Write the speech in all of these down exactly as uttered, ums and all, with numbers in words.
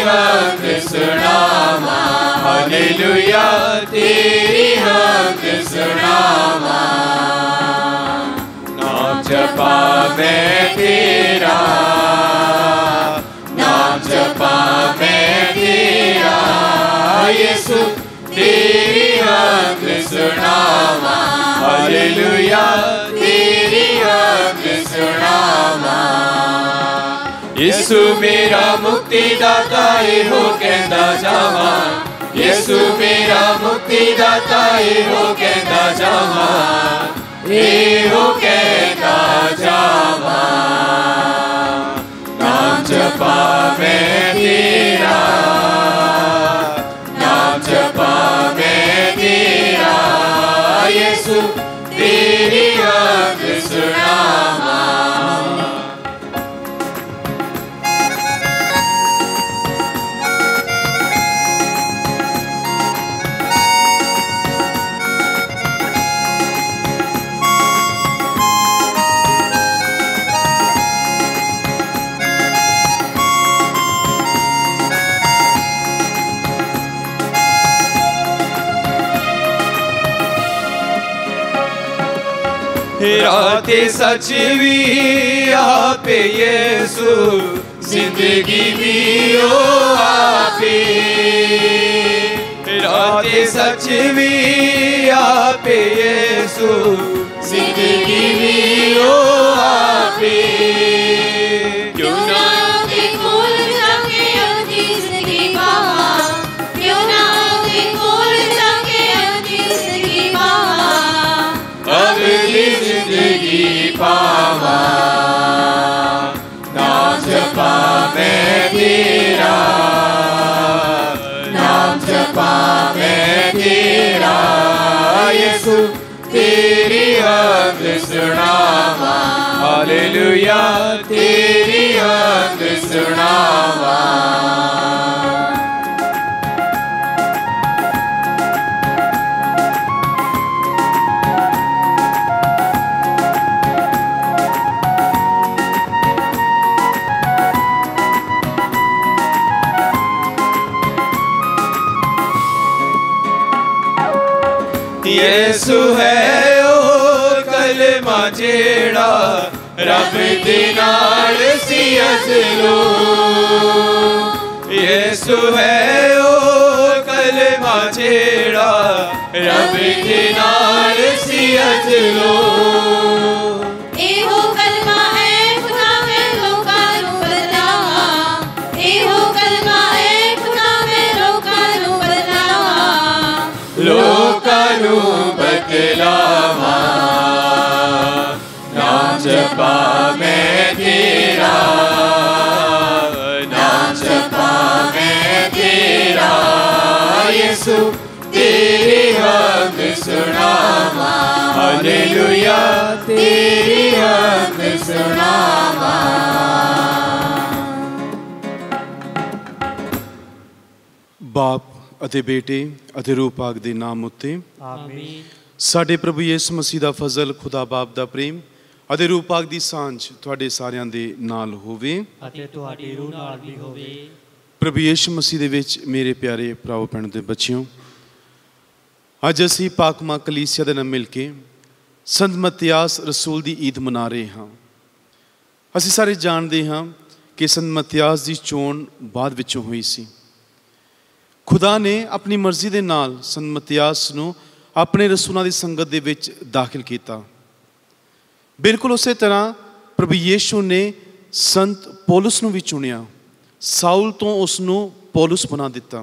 हक सुनावा, हालेलुया तेरी हक सुनावा। नाम जपा मैं तेरा, नाम जपा मैं तेरा, यीशु तेरी हक सुनावा, हालेलुया तेरी हक सुनावा। यीशु मेरा मुक्तिदाता हो कहता जावा, यीशु मेरा मुक्तिदाता हो कहता जावा, ए हो कहता जावा। नाम जपा मैं तेरा, नाम जपा मैं तेरा, यीशु तेरी हक सुनावा। राते सच भी आप यीशु, जिंदगी भी ओ आपे। राते सच भी आप यीशु, जिंदगी भी ओ आपे। क्यों ना के खोल जाके अपनी जिंदगी पावा, क्यों ना के खोल जाके अपनी जिंदगी पावा, अगली जिंदगी पावा। नाम जपा मैं तेरा, नाम जपा मैं तेरा, यीशु तेरी हक सुनावा, हालेलुया तेरी हक सुनावा। यीशु है ओ कलमा जेड़ा, रब दे नाल सी असलो। यीशु है ओ कलमा जेड़ा, रब दे नाल सी असलो। एहो कलमा है खुदा में लोकां नूं बदलावा, एहो कलमा है खुदा में लोकां नूं बदलावा, लोकां नूं बदलावा। नाम जपा मैं तेरा, नाम जपा मैं तेरा, यीशु तेरी हक सुनावा, हालेलुया तेरी हक सुनावा। बाप ਅਤੇ बेटे ਅਤੇ रूह पाक ਦੇ ਨਾਮ ਉੱਤੇ ਆਮੀਨ। ਸਾਡੇ ਪ੍ਰਭੂ ਯਿਸੂ ਮਸੀਹ ਦਾ ਫਜ਼ਲ, ਖੁਦਾ ਬਾਪ ਦਾ ਪ੍ਰੇਮ ਅਤੇ रूह पाक ਦੀ ਸਾਂਝ ਤੁਹਾਡੇ ਸਾਰਿਆਂ ਦੇ ਨਾਲ ਹੋਵੇ ਅਤੇ ਤੁਹਾਡੀ ਰੂਹ ਨਾਲ ਵੀ ਹੋਵੇ। ਪ੍ਰਭੂ ਯਿਸੂ ਮਸੀਹ ਦੇ ਵਿੱਚ ਮੇਰੇ ਪਿਆਰੇ ਭਰਾਵੋ ਭੈਣੋ ਤੇ ਬੱਚਿਓ, ਅੱਜ ਅਸੀਂ ਪਾਕ ਮਾਂ ਕਲੀਸਿਆ ਦੇ ਨਾਲ ਮਿਲ ਕੇ ਸੰਤ ਮਤਿਆਸ ਰਸੂਲ ਦੀ ਈਦ ਮਨਾ ਰਹੇ ਹਾਂ। ਅਸੀਂ ਸਾਰੇ ਜਾਣਦੇ ਹਾਂ ਕਿ ਸੰਤ ਮਤਿਆਸ ਦੀ ਚੋਣ ਬਾਅਦ ਵਿੱਚੋਂ ਹੋਈ ਸੀ। खुदा ने अपनी मर्जी के नाल संत मतियास नूं अपने रसूलों की संगत दे विच दाखिल किया। बिल्कुल उस तरह प्रभु यीशु ने संत पौलुस नूं भी चुनिया, साउल तो उसनूं पौलुस बना दिता।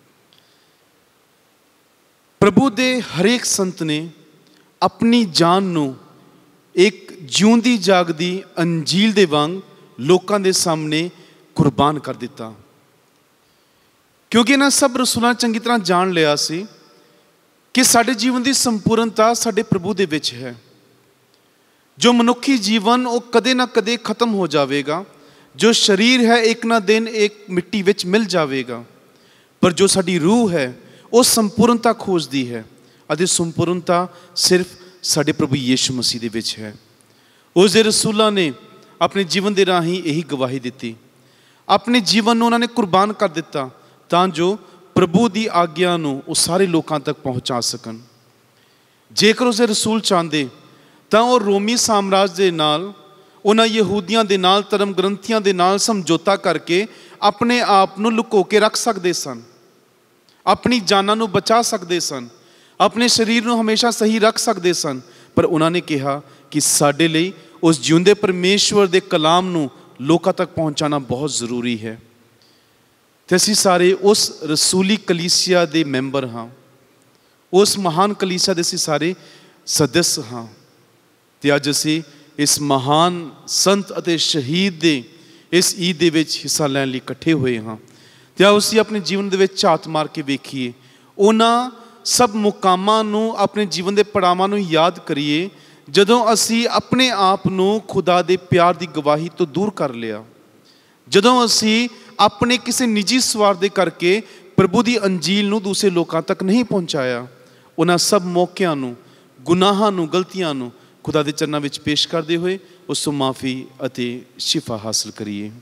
प्रभु दे हरेक संत ने अपनी जान नूं एक जिउंदी जागदी अंजील दे वांग लोकां दे सामने कुर्बान कर दिता, क्योंकि इन्हां सब रसूलां चंगी तरह जान लिया सी कि साडे जीवन की संपूर्णता साडे प्रभु दे विच है। जो मनुखी जीवन वो कदे ना कदे खत्म हो जाएगा, जो शरीर है एक ना दिन एक मिट्टी विच मिल जाएगा, पर जो साडी रूह है वो संपूर्णता खोजती है, अते संपूर्णता सिर्फ साडे प्रभु यीशु मसीह दे विच है। उस दे रसूलां ने अपने जीवन के राही यही गवाही दी। ਆਪਣੇ ਜੀਵਨ ਨੂੰ ਉਹਨਾਂ ਨੇ ਕੁਰਬਾਨ ਕਰ ਦਿੱਤਾ ਤਾਂ ਜੋ ਪ੍ਰਭੂ ਦੀ ਆਗਿਆ ਨੂੰ ਉਹ ਸਾਰੇ ਲੋਕਾਂ ਤੱਕ ਪਹੁੰਚਾ ਸਕਣ। ਜੇਕਰ ਉਸੇ ਰਸੂਲ ਚਾਹੁੰਦੇ ਤਾਂ ਉਹ ਰੋਮੀ ਸਾਮਰਾਜ ਦੇ ਨਾਲ, ਉਹਨਾਂ ਯਹੂਦੀਆਂ ਦੇ ਨਾਲ, ਧਰਮ ਗ੍ਰੰਥੀਆਂ ਦੇ ਨਾਲ ਸਮਝੌਤਾ ਕਰਕੇ ਆਪਣੇ ਆਪ ਨੂੰ ਲੁਕੋ ਕੇ ਰੱਖ ਸਕਦੇ ਸਨ, ਆਪਣੀ ਜਾਨਾਂ ਨੂੰ ਬਚਾ ਸਕਦੇ ਸਨ, ਆਪਣੇ ਸਰੀਰ ਨੂੰ ਹਮੇਸ਼ਾ ਸਹੀ ਰੱਖ ਸਕਦੇ ਸਨ। ਪਰ ਉਹਨਾਂ ਨੇ ਕਿਹਾ ਕਿ ਸਾਡੇ ਲਈ ਉਸ ਜਿਉਂਦੇ ਪਰਮੇਸ਼ਵਰ ਦੇ ਕਲਾਮ ਨੂੰ ਲੋਕਾਂ ਤੱਕ ਪਹੁੰਚਾਉਣਾ ਬਹੁਤ ਜ਼ਰੂਰੀ ਹੈ। ਅਤੇ ਅਸੀਂ ਸਾਰੇ ਉਸ ਰਸੂਲੀ ਕਲੀਸਿਆ ਦੇ ਮੈਂਬਰ ਹਾਂ, ਉਸ ਮਹਾਨ ਕਲੀਸਿਆ ਦੇ ਅਸੀਂ ਸਾਰੇ ਸਦਸ ਹਾਂ। ਅਤੇ ਅੱਜ ਅਸੀਂ ਇਸ ਮਹਾਨ ਸੰਤ ਅਤੇ ਸ਼ਹੀਦ ਦੇ ਇਸ ਈਦ ਦੇ ਵਿੱਚ ਹਿੱਸਾ ਲੈਣ ਲਈ ਇਕੱਠੇ ਹੋਏ ਹਾਂ। ਅਤੇ ਆਓ ਅਸੀਂ ਆਪਣੇ ਜੀਵਨ ਦੇ ਵਿੱਚ ਝਾਤ ਮਾਰ ਕੇ ਵੇਖੀਏ, ਉਹਨਾਂ ਸਭ ਮੁਕਾਮਾਂ ਨੂੰ, ਆਪਣੇ ਜੀਵਨ ਦੇ ਪੜਾਵਾਂ ਨੂੰ ਯਾਦ ਕਰੀਏ ਜਦੋਂ ਅਸੀਂ ਆਪਣੇ ਆਪ ਨੂੰ ਖੁਦਾ ਦੇ ਪਿਆਰ ਦੀ ਗਵਾਹੀ ਤੋਂ ਦੂਰ ਕਰ ਲਿਆ, ਜਦੋਂ ਅਸੀਂ ਆਪਣੇ ਕਿਸੇ ਨਿੱਜੀ ਸਵਾਰਥ ਦੇ ਕਰਕੇ ਪ੍ਰਭੂ ਦੀ ਅੰਜੀਲ ਨੂੰ ਦੂਸਰੇ ਲੋਕਾਂ ਤੱਕ ਨਹੀਂ ਪਹੁੰਚਾਇਆ। ਉਹਨਾਂ ਸਭ ਮੌਕਿਆਂ ਨੂੰ, ਗੁਨਾਹਾਂ ਨੂੰ, ਗਲਤੀਆਂ ਨੂੰ ਖੁਦਾ ਦੇ ਚਰਨਾਂ ਵਿੱਚ ਪੇਸ਼ ਕਰਦੇ ਹੋਏ ਉਸ ਤੋਂ ਮਾਫੀ ਅਤੇ ਸ਼ਿਫਾ ਹਾਸਲ ਕਰੀਏ।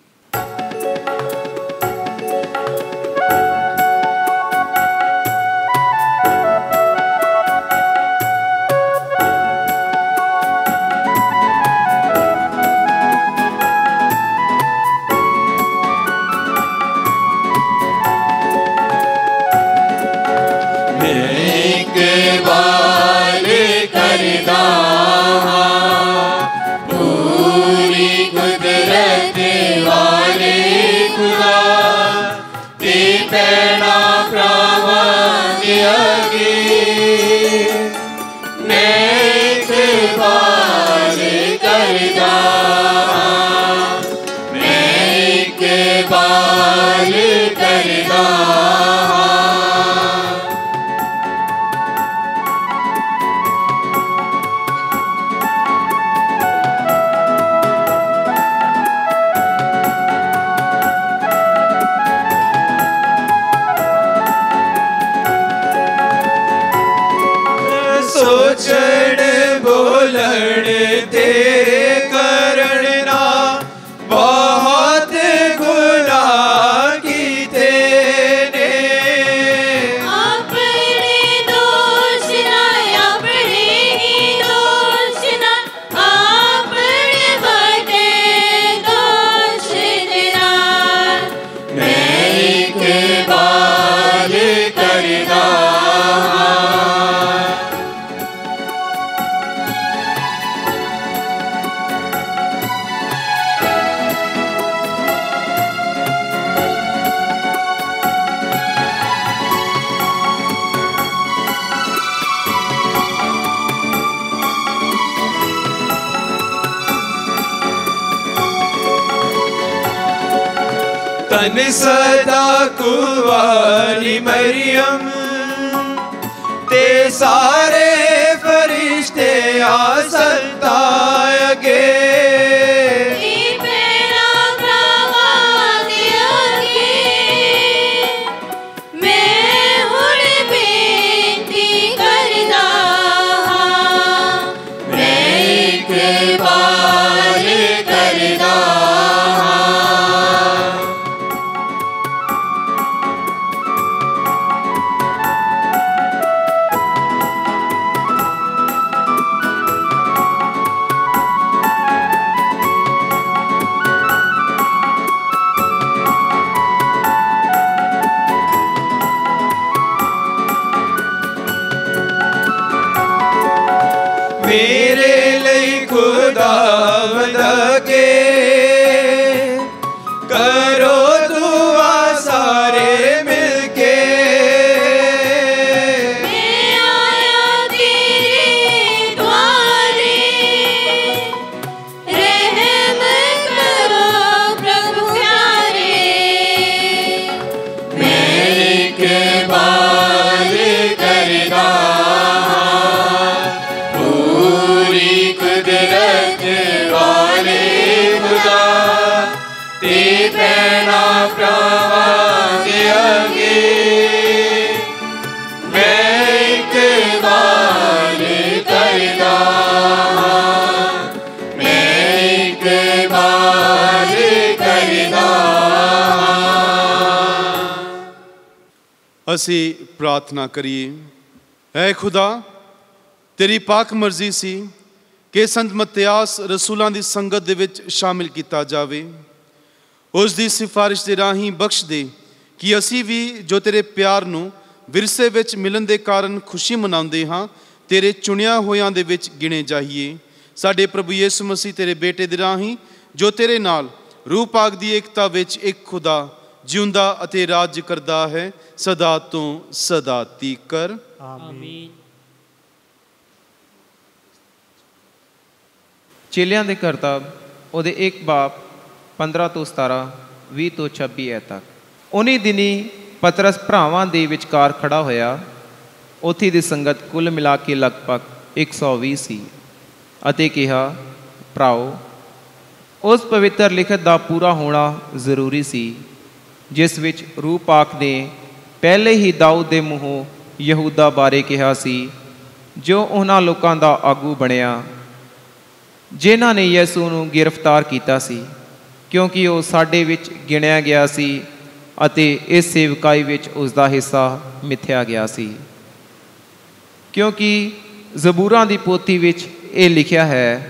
तन सदा कुंवारी मरियम ते सारे फरिश्ते आसताए गे मेरे लिए खुदावंद के करो दुआ सारे मिलके मैं आया तेरे द्वारे रहम करो प्रभु प्यारे मैं के बाल करदा ਅਸੀਂ ਪ੍ਰਾਰਥਨਾ ਕਰੀਏ। ਹੈ ਖੁਦਾ, ਤੇਰੀ ਪਾਕ ਮਰਜ਼ੀ ਸੀ ਕਿ ਸੰਤ ਮਤਿਆਸ ਰਸੂਲਾਂ ਦੀ ਸੰਗਤ ਦੇ ਵਿੱਚ ਸ਼ਾਮਿਲ ਕੀਤਾ ਜਾਵੇ। ਉਸ ਦੀ ਸਿਫਾਰਿਸ਼ ਦੇ ਰਾਹੀਂ ਬਖਸ਼ ਦੇ ਕਿ ਅਸੀਂ ਵੀ ਜੋ ਤੇਰੇ ਪਿਆਰ ਨੂੰ ਵਿਰਸੇ ਵਿੱਚ ਮਿਲਣ ਦੇ ਕਾਰਨ ਖੁਸ਼ੀ ਮਨਾਉਂਦੇ ਹਾਂ, ਤੇਰੇ ਚੁਣਿਆ ਹੋਇਆਂ ਦੇ ਵਿੱਚ ਗਿਣੇ ਜਾਈਏ। ਸਾਡੇ ਪ੍ਰਭੂ ਯਿਸੂ ਮਸੀਹ ਤੇਰੇ ਬੇਟੇ ਦੇ ਰਾਹੀਂ ਜੋ ਤੇਰੇ ਨਾਲ ਰੂਹ ਪਾਕ ਦੀ ਏਕਤਾ ਵਿੱਚ ਇੱਕ ਖੁਦਾ ਜਿਉਂਦਾ ਅਤੇ ਰਾਜ ਕਰਦਾ ਹੈ, ਸਦਾ ਤੋਂ ਸਦਾ ਤੀਕਰ। ਆਮੀਨ। ਚੇਲਿਆਂ ਦੇ ਕਰਤੱਵ ਉਹਦੇ ਇੱਕ ਬਾਪ ਪੰਦਰਾਂ ਤੋਂ ਸਤਾਰਾਂ, ਵੀਹ ਤੋਂ ਛੱਬੀ ਐ ਤੱਕ। ਉਨੀ ਦਿਨੀ ਪਤਰਸ ਭਰਾਵਾਂ ਦੇ ਵਿਚਕਾਰ ਖੜਾ ਹੋਇਆ। ਉੱਥੇ ਦੀ ਸੰਗਤ ਕੁੱਲ ਮਿਲਾ ਕੇ ਲਗਭਗ ਇੱਕ ਸੌ ਵੀਹ ਸੀ ਅਤੇ ਕਿਹਾ, ਭਰਾਓ, ਉਸ ਪਵਿੱਤਰ ਲਿਖਤ ਦਾ ਪੂਰਾ ਹੋਣਾ ਜ਼ਰੂਰੀ ਸੀ ਜਿਸ ਵਿੱਚ ਰੂਹ ਪਾਕ ਨੇ ਪਹਿਲੇ ਹੀ ਦਾਊਦ ਦੇ ਮੂੰਹੋਂ ਯਹੂਦਾ ਬਾਰੇ ਕਿਹਾ ਸੀ, ਜੋ ਉਹਨਾਂ ਲੋਕਾਂ ਦਾ ਆਗੂ ਬਣਿਆ ਜਿਨ੍ਹਾਂ ਨੇ ਯਿਸੂ ਨੂੰ ਗ੍ਰਿਫਤਾਰ ਕੀਤਾ ਸੀ, ਕਿਉਂਕਿ ਉਹ ਸਾਡੇ ਵਿੱਚ ਗਿਣਿਆ ਗਿਆ ਸੀ ਅਤੇ ਇਸ ਸੇਵਕਾਈ ਵਿੱਚ ਉਸ ਦਾ ਹਿੱਸਾ ਮਿਥਿਆ ਗਿਆ ਸੀ। ਕਿਉਂਕਿ ਜ਼ਬੂਰਾਂ ਦੀ ਪੋਥੀ ਵਿੱਚ ਇਹ ਲਿਖਿਆ ਹੈ,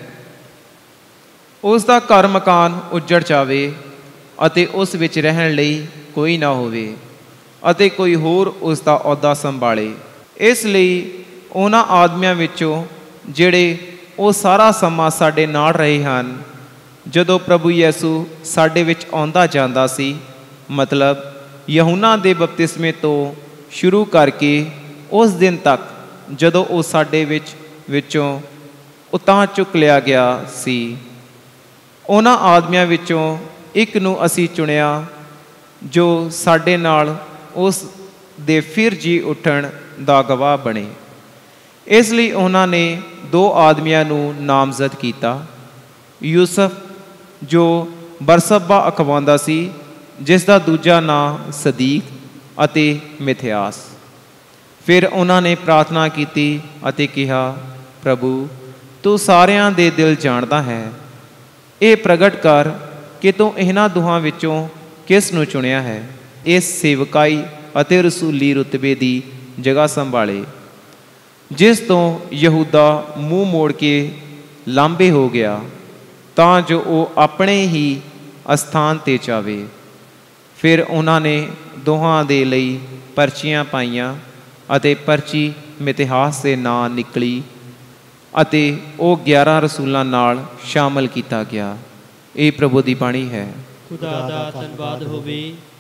ਉਸ ਦਾ ਘਰ ਮਕਾਨ ਉੱਜੜ ਜਾਵੇ ਅਤੇ ਉਸ ਵਿੱਚ ਰਹਿਣ ਲਈ ਕੋਈ ਨਾ ਹੋਵੇ ਅਤੇ ਕੋਈ ਹੋਰ ਉਸ ਦਾ ਅਹੁਦਾ ਸੰਭਾਲੇ। ਇਸ ਲਈ ਉਹਨਾਂ ਆਦਮੀਆਂ ਵਿੱਚੋਂ ਜਿਹੜੇ ਉਹ ਸਾਰਾ ਸਮਾਂ ਸਾਡੇ ਨਾਲ ਰਹੇ ਹਨ, ਜਦੋਂ ਪ੍ਰਭੂ ਯਿਸੂ ਸਾਡੇ ਵਿੱਚ ਆਉਂਦਾ ਜਾਂਦਾ ਸੀ, ਮਤਲਬ ਯਹੂਨਾ ਦੇ ਬਪਤਿਸਮੇ ਤੋਂ ਸ਼ੁਰੂ ਕਰਕੇ ਉਸ ਦਿਨ ਤੱਕ ਜਦੋਂ ਉਹ ਸਾਡੇ ਵਿੱਚ ਵਿੱਚੋਂ ਉਤਾਂਹ ਚੁੱਕ ਲਿਆ ਗਿਆ ਸੀ, ਉਹਨਾਂ ਆਦਮੀਆਂ ਵਿੱਚੋਂ ਇੱਕ ਨੂੰ ਅਸੀਂ ਚੁਣਿਆ ਜੋ ਸਾਡੇ ਨਾਲ ਉਸ ਦੇ ਫਿਰ ਜੀ ਉੱਠਣ ਦਾ ਗਵਾਹ ਬਣੇ। ਇਸ ਲਈ ਉਹਨਾਂ ਨੇ ਦੋ ਆਦਮੀਆਂ ਨੂੰ ਨਾਮਜ਼ਦ ਕੀਤਾ, ਯੂਸਫ ਜੋ ਬਰਸੱਬਾ ਅਖਵਾਉਂਦਾ ਸੀ, ਜਿਸ ਦਾ ਦੂਜਾ ਨਾਂ ਸਦੀਕ ਅਤੇ ਮਿਥਿਆਸ। ਫਿਰ ਉਹਨਾਂ ਨੇ ਪ੍ਰਾਰਥਨਾ ਕੀਤੀ ਅਤੇ ਕਿਹਾ, ਪ੍ਰਭੂ, ਤੂੰ ਸਾਰਿਆਂ ਦੇ ਦਿਲ ਜਾਣਦਾ ਹੈ, ਇਹ ਪ੍ਰਗਟ ਕਰ ਕਿ ਤੂੰ ਇਹਨਾਂ ਦੋਹਾਂ ਵਿੱਚੋਂ ਕਿਸ ਨੂੰ ਚੁਣਿਆ ਹੈ, ਇਸ ਸੇਵਕਾਈ ਅਤੇ ਰਸੂਲੀ ਰੁਤਬੇ ਦੀ ਜਗ੍ਹਾ ਸੰਭਾਲੇ, ਜਿਸ ਤੋਂ ਯਹੂਦਾ ਮੂੰਹ ਮੋੜ ਕੇ ਲਾਂਭੇ ਹੋ ਗਿਆ, ਤਾਂ ਜੋ ਉਹ ਆਪਣੇ ਹੀ ਅਸਥਾਨ 'ਤੇ ਜਾਵੇ। ਫਿਰ ਉਹਨਾਂ ਨੇ ਦੋਹਾਂ ਦੇ ਲਈ ਪਰਚੀਆਂ ਪਾਈਆਂ ਅਤੇ ਪਰਚੀ ਮਿਥਿਹਾਸ ਦੇ ਨਾਂ ਨਿਕਲੀ ਅਤੇ ਉਹ ਗਿਆਰਾਂ ਰਸੂਲਾਂ ਨਾਲ ਸ਼ਾਮਲ ਕੀਤਾ ਗਿਆ। ਇਹ ਪ੍ਰਭੂ ਦੀ ਬਾਣੀ ਹੈ। ਖੁਦਾ ਦਾ ਧੰਨਵਾਦ ਹੋਵੇ।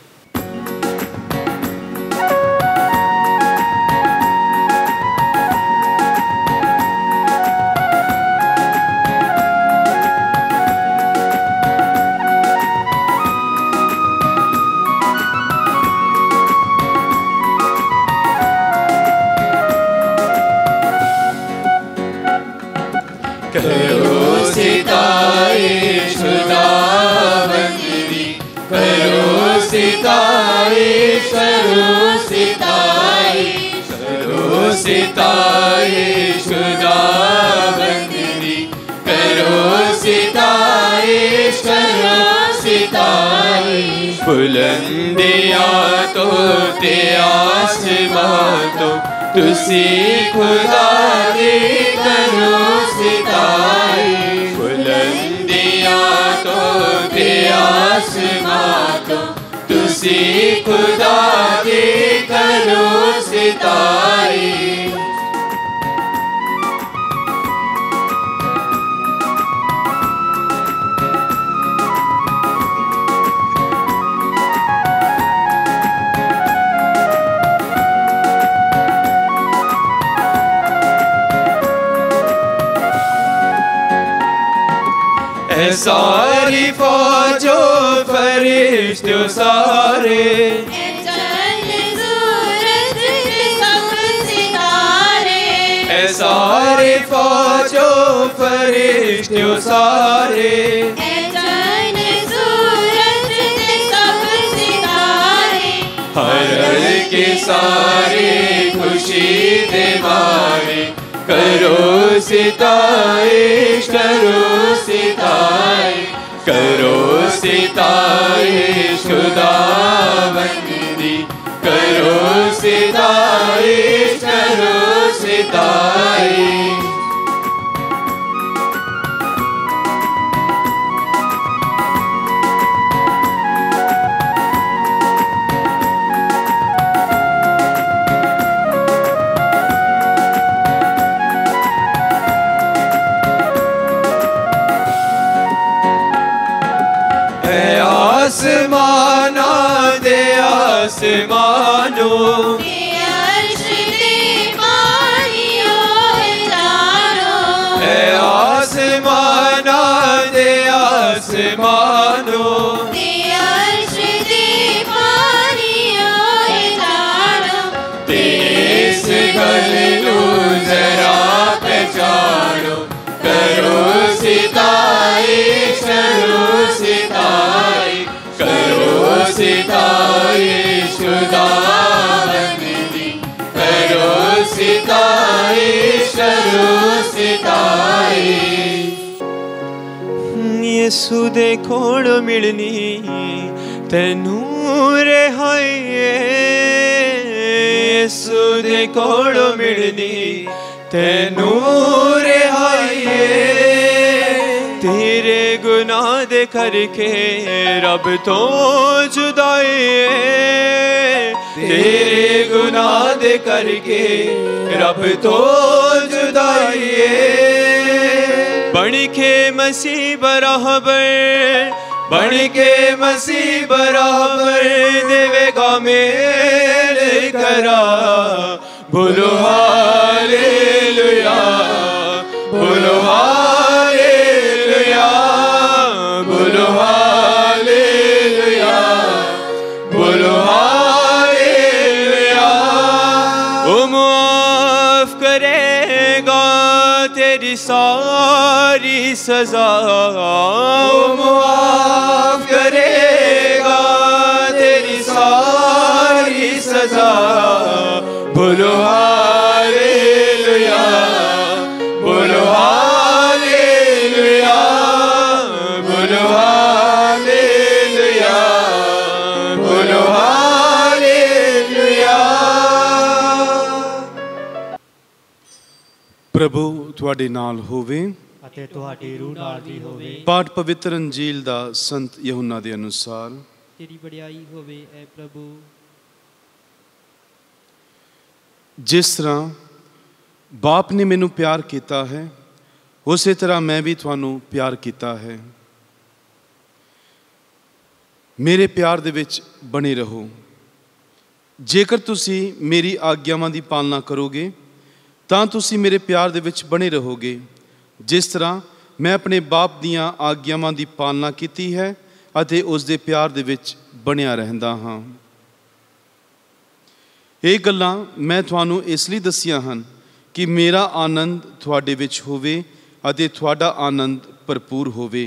करो सितारे खुदाबंदी, करो सितारे, करो सितारे, करो सितारे खुदाबंदी, करो सितारे, करो सितारे। बुलंदिया तो ते आसमां तो तुसी खुदा दे करो सितारे। बुलंदिया तो ते आसमां तो तुसी खुदा दे करो सितारे। सारी फौजो फरिश्तों सारे, सारे फौजो फरिश्तों सारे, हर के सारे खुशी दे मारे करो सितारे, करो सितारे, करो सितारे खुदाबंदी, करो सिताई करो सिताई। आसमाना दे आसमानो आसमाना दे आसमानो तेस गलू जरा पहचानो करो सिताई करो सिताई करो सिताई खुदावन दी करो सिताई करो सिताई। यसू दे कोल मिलनी तैनू रिहाई यसू दे कोल मिलनी तैनू रिहाई तेरे गुनाह दे करके रब तो जुदाई तेरे गुनाह दे करके रब तो जुदाई बन के मसीह बराबर बन के मसीह बराबर देवेगा मेरे करा बोलो हालेलुया बोलो हालेलुया बोलो हालेलुया बोलो हालेलुया। ओ माफ करेगा तेरी सारी सजा माफ करेगा तेरी सारी सजा बोलो हालेलुया बोलो हालेलुया बोलो हालेलुया बोलो हालेलुया। प्रभु ਤੁਹਾਡੇ ਨਾਲ ਹੋਵੇ ਅਤੇ ਤੁਹਾਡੀ ਰੂਹ ਨਾਲ ਵੀ ਹੋਵੇ। ਪਾਠ ਪਵਿੱਤਰ ਅੰਜੀਲ ਦਾ ਸੰਤ ਯਹੂਨਾ ਦੇ ਅਨੁਸਾਰ। ਤੇਰੀ ਵਡਿਆਈ ਹੋਵੇ ਐ ਪ੍ਰਭੂ। ਜਿਸ ਤਰ੍ਹਾਂ ਬਾਪ ਨੇ ਮੈਨੂੰ ਪਿਆਰ ਕੀਤਾ ਹੈ ਉਸੇ ਤਰ੍ਹਾਂ ਮੈਂ ਵੀ ਤੁਹਾਨੂੰ ਪਿਆਰ ਕੀਤਾ ਹੈ। ਮੇਰੇ ਪਿਆਰ ਦੇ ਵਿੱਚ ਬਣੇ ਰਹੋ। ਜੇਕਰ ਤੁਸੀਂ ਮੇਰੀ ਆਗਿਆਵਾਂ ਦੀ ਪਾਲਣਾ ਕਰੋਗੇ ਤਾਂ ਤੁਸੀਂ ਮੇਰੇ ਪਿਆਰ ਦੇ ਵਿੱਚ ਬਣੇ ਰਹੋਗੇ ਜਿਸ ਤਰ੍ਹਾਂ ਮੈਂ ਆਪਣੇ ਬਾਪ ਦੀਆਂ ਆਗਿਆਵਾਂ ਦੀ ਪਾਲਣਾ ਕੀਤੀ ਹੈ ਅਤੇ ਉਸ ਦੇ ਪਿਆਰ ਦੇ ਵਿੱਚ ਬਣਿਆ ਰਹਿੰਦਾ ਹਾਂ। ਇਹ ਗੱਲਾਂ ਮੈਂ ਤੁਹਾਨੂੰ ਇਸ ਲਈ ਦੱਸੀਆਂ ਹਨ ਕਿ ਮੇਰਾ ਆਨੰਦ ਤੁਹਾਡੇ ਵਿੱਚ ਹੋਵੇ ਅਤੇ ਤੁਹਾਡਾ ਆਨੰਦ ਭਰਪੂਰ ਹੋਵੇ।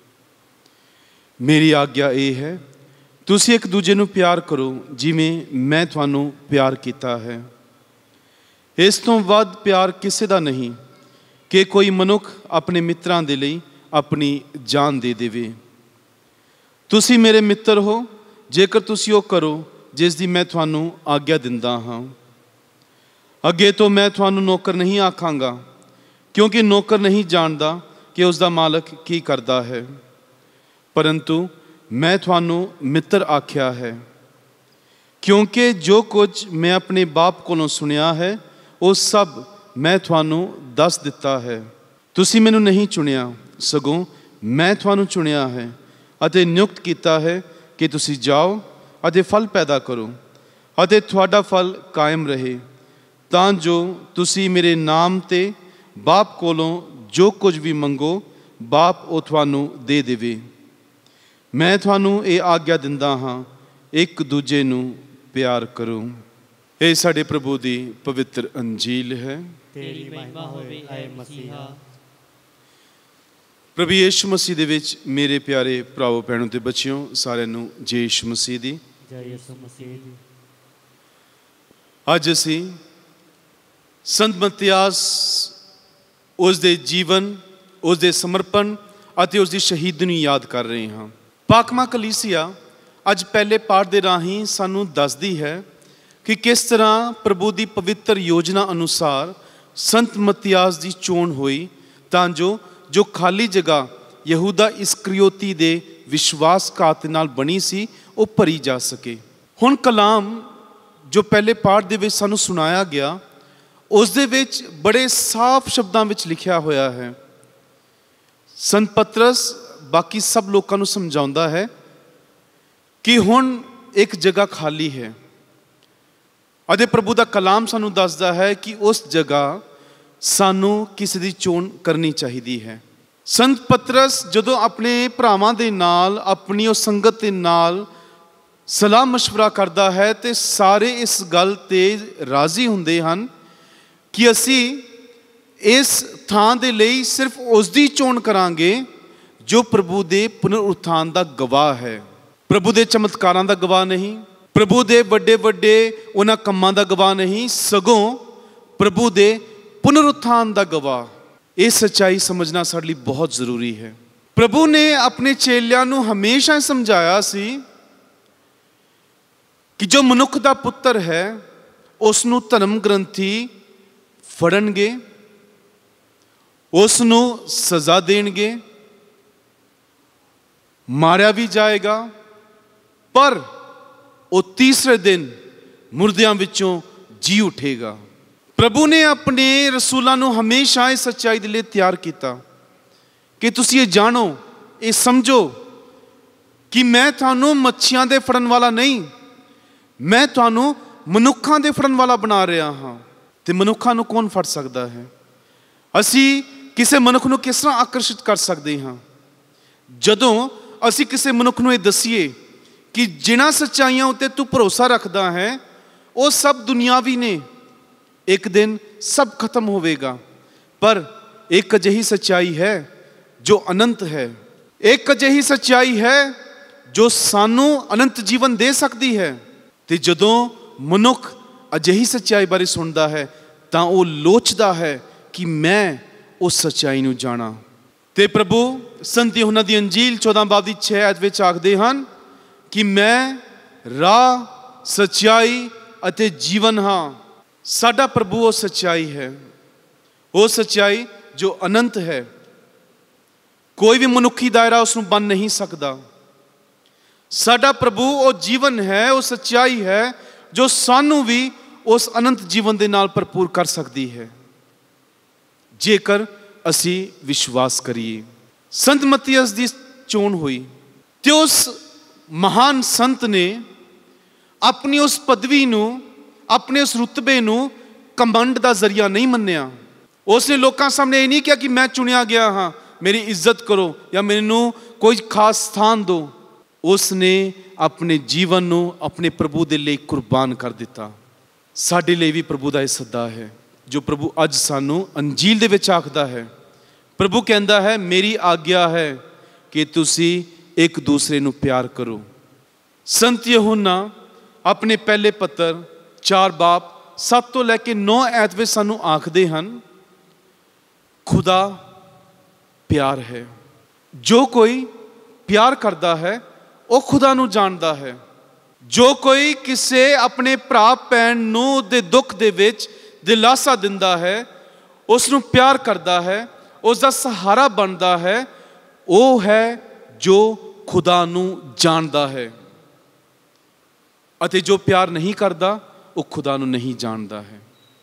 ਮੇਰੀ ਆਗਿਆ ਇਹ ਹੈ ਤੁਸੀਂ ਇੱਕ ਦੂਜੇ ਨੂੰ ਪਿਆਰ ਕਰੋ ਜਿਵੇਂ ਮੈਂ ਤੁਹਾਨੂੰ ਪਿਆਰ ਕੀਤਾ ਹੈ। ਇਸ ਤੋਂ ਵੱਧ ਪਿਆਰ ਕਿਸੇ ਦਾ ਨਹੀਂ ਕਿ ਕੋਈ ਮਨੁੱਖ ਆਪਣੇ ਮਿੱਤਰਾਂ ਦੇ ਲਈ ਆਪਣੀ ਜਾਨ ਦੇ ਦੇਵੇ। ਤੁਸੀਂ ਮੇਰੇ ਮਿੱਤਰ ਹੋ ਜੇਕਰ ਤੁਸੀਂ ਉਹ ਕਰੋ ਜਿਸ ਦੀ ਮੈਂ ਤੁਹਾਨੂੰ ਆਗਿਆ ਦਿੰਦਾ ਹਾਂ। ਅੱਗੇ ਤੋਂ ਮੈਂ ਤੁਹਾਨੂੰ ਨੌਕਰ ਨਹੀਂ ਆਖਾਂਗਾ ਕਿਉਂਕਿ ਨੌਕਰ ਨਹੀਂ ਜਾਣਦਾ ਕਿ ਉਸ ਦਾ ਮਾਲਕ ਕੀ ਕਰਦਾ ਹੈ, ਪਰੰਤੂ ਮੈਂ ਤੁਹਾਨੂੰ ਮਿੱਤਰ ਆਖਿਆ ਹੈ ਕਿਉਂਕਿ ਜੋ ਕੁਝ ਮੈਂ ਆਪਣੇ ਬਾਪ ਕੋਲੋਂ ਸੁਣਿਆ ਹੈ ਉਹ ਸਭ ਮੈਂ ਤੁਹਾਨੂੰ ਦੱਸ ਦਿੱਤਾ ਹੈ। ਤੁਸੀਂ ਮੈਨੂੰ ਨਹੀਂ ਚੁਣਿਆ ਸਗੋਂ ਮੈਂ ਤੁਹਾਨੂੰ ਚੁਣਿਆ ਹੈ ਅਤੇ ਨਿਯੁਕਤ ਕੀਤਾ ਹੈ ਕਿ ਤੁਸੀਂ ਜਾਓ ਅਤੇ ਫਲ ਪੈਦਾ ਕਰੋ ਅਤੇ ਤੁਹਾਡਾ ਫਲ ਕਾਇਮ ਰਹੇ ਤਾਂ ਜੋ ਤੁਸੀਂ ਮੇਰੇ ਨਾਮ 'ਤੇ ਬਾਪ ਕੋਲੋਂ ਜੋ ਕੁਝ ਵੀ ਮੰਗੋ ਬਾਪ ਉਹ ਤੁਹਾਨੂੰ ਦੇ ਦੇਵੇ। ਮੈਂ ਤੁਹਾਨੂੰ ਇਹ ਆਗਿਆ ਦਿੰਦਾ ਹਾਂ ਇੱਕ ਦੂਜੇ ਨੂੰ ਪਿਆਰ ਕਰੋ। ਇਹ ਸਾਡੇ ਪ੍ਰਭੂ ਦੀ ਪਵਿੱਤਰ ਅੰਜੀਲ ਹੈ। ਤੇਰੀ ਮਹਿਮਾ ਹੋਵੇ ਐ ਮਸੀਹਾ। ਪ੍ਰਭੂ ਯਿਸੂ ਮਸੀਹ ਦੇ ਵਿੱਚ ਮੇਰੇ ਪਿਆਰੇ ਭਰਾਵੋ ਭੈਣੋ ਤੇ ਬੱਚਿਓ ਸਾਰਿਆਂ ਨੂੰ ਜੈ ਯਿਸੂ ਮਸੀਹ ਦੀ। ਜੈ ਯਿਸੂ ਮਸੀਹ ਦੀ। ਅੱਜ ਅਸੀਂ ਸੰਤ ਮਤਿਆਸ ਉਸ ਦੇ ਜੀਵਨ ਉਸ ਦੇ ਸਮਰਪਣ ਅਤੇ ਉਸ ਦੀ ਸ਼ਹੀਦੀ ਨੂੰ ਯਾਦ ਕਰ ਰਹੇ ਹਾਂ। ਪਾਕਮਾ ਕਲੀਸਿਆ ਅੱਜ ਪਹਿਲੇ ਪਾਠ ਦੇ ਰਾਹੀਂ ਸਾਨੂੰ ਦੱਸਦੀ ਹੈ कि किस तरह प्रभु की पवित्र योजना अनुसार संत मत्तियास की चोण हुई तां जो जो खाली जगह यहूदा इस्करियोती दे विश्वासघात नाल बनी सी वो भरी जा सके। हुण कलाम जो पहले पाठ दे विच सानू सुनाया गया उस दे विच बड़े साफ शब्दां विच लिखिया होया है। संत पतरस बाकी सब लोगों को समझाउंदा है कि हुण एक जगह खाली है। अदे प्रभु का कलाम सानू दसदा है कि उस जगह सानू किसी दी चोण करनी चाहिदी है। संत पतरस जदों अपने भरावां दे नाल अपनी उस संगत दे नाल सलाह मशवरा करदा है तो सारे इस गल ते राजी हुंदे हन कि असी इस थां दे लई सिर्फ उसदी चोण करांगे जो प्रभु दे पुनरुत्थान दा गवाह है। प्रभु दे चमत्कारां दा गवाह नहीं, प्रभु दे वड्डे वड्डे उन्हां कम्मां दा गवाह नहीं, सगों प्रभु दे पुनरुत्थान दा गवाह। ये सच्चाई समझना साडे लई बहुत जरूरी है। प्रभु ने अपने चेलियां नूं हमेशा समझाया सी कि जो मनुख दा पुत्र है उसनूं धर्म ग्रंथी फड़नगे, उसनूं सज़ा देणगे, मारिया भी जाएगा, पर वो तीसरे दिन मुर्दियां विचों जी उठेगा। प्रभु ने अपने रसूलों नूं हमेशा इस सच्चाई दे लई तैयार किया कि तुसीं ये जानो, ये समझो कि मैं तुहानूं मच्छियां दे फड़न वाला नहीं, मैं तुहानूं मनुखां दे फड़न वाला बना रहा हाँ। ते मनुखां नूं कौन फड़ सकता है? असी किसी मनुख नूं किस तरह आकर्षित कर सकते हाँ? जदों असी किसी मनुख नूं ये दसीए कि जिन्हां सच्चाइयां उत्ते तू भरोसा रखदा है वो सब दुनियावी ने, एक दिन सब खत्म होवेगा, पर एक अजिही सच्चाई है जो अनंत है, एक अजिही सच्चाई है जो सानू अनंत जीवन दे सकती है। ते जदों मनुख अजिही सच्चाई बारे सुनता है तां वो लोचदा है कि मैं उस सच्चाई नूं जाना। ते प्रभु संत यूहन्ना दी अंजील चौदह बाब दी छे आयत विच आखदे हन कि मैं राह, सच्चाई अते जीवन हाँ। साडा प्रभु वो सच्चाई है, वो सच्चाई जो अनंत है, कोई भी मनुखी दायरा उसनूं बन नहीं सकता। साडा प्रभु वो जीवन है, वो सच्चाई है जो सानू भी उस अनंत जीवन दे नाल भरपूर कर सकती है जेकर असी विश्वास करिए। संत मत्तियास दी चोण हुई ते उस महान संत ने अपनी उस पदवी नूं, अपने उस रुतबे नूं कमंड दा जरिया नहीं मन्निया। उसने लोकां सामने ये नहीं किया कि मैं चुनिया गया हाँ, मेरी इज्जत करो या मैनू कोई खास स्थान दो। उसने अपने जीवन नूं अपने प्रभु दे लई कुर्बान कर दिता। साडे लई भी प्रभु दा इह सद्दा है जो प्रभु अज सानू अंजील दे विच आखदा है। प्रभु कहंदा है मेरी आज्ञा है कि तुसी एक दूसरे नूं प्यार करो। संत यूहन्ना अपने पहले पत्र चार बाप सत्त तो लैके नौ ऐत विच सानू आखदे हन खुदा प्यार है, जो कोई प्यार करता है वो खुदा नूं जानदा है। जो कोई किसे अपने भरा भैन नूं दे दुख दे विच दिलासा दिंदा है, उसनूं प्यार करता है, उसका सहारा बनता है, वो है जो खुदा नूं जानदा है। अते जो प्यार नहीं करता वो खुदा नूं नहीं जानदा है।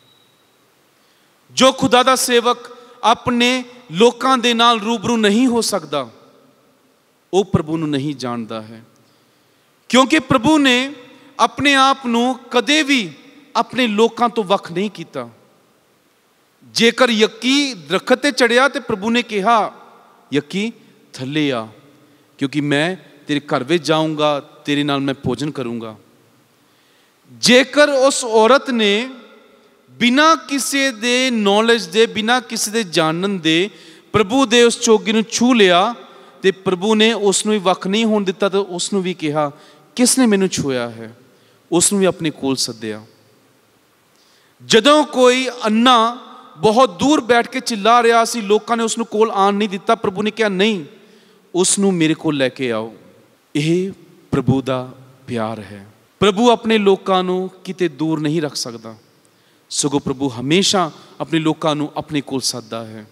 जो खुदा दा सेवक अपने लोकां दे नाल रूबरू नहीं हो सकता वो प्रभु नूं नहीं जानता है, क्योंकि प्रभु ने अपने आप नूं कदे भी अपने लोकां तो वख नहीं किया। जेकर यक्की दरखत ते चढ़िया तो प्रभु ने कहा यक्की थले आ, क्योंकि मैं तेरे घर में जाऊंगा, तेरे नाल मैं भोजन करूंगा। जेकर उस औरत ने बिना किसी दे नॉलेज दे, बिना किसी दे जानन दे प्रभु दे उस चोगी नूं छू लिया तो प्रभु ने उसनूं भी वख नहीं होण दिता, तो उसनूं भी कहा किसने मैनूं छुआ है, उसनूं भी अपने कोल सद्दिया। जदों कोई अन्ना बहुत दूर बैठ के चिल्ला रहा सी, लोकां ने उसनूं कोल आण नहीं दिता, प्रभु ने कहा नहीं उसनूं मेरे कोल लैके आओ। यह प्रभु दा प्यार है। प्रभु अपने लोकां नूं किते दूर नहीं रख सकदा, सगों प्रभु हमेशा अपने लोकां नूं अपने कोल सददा है।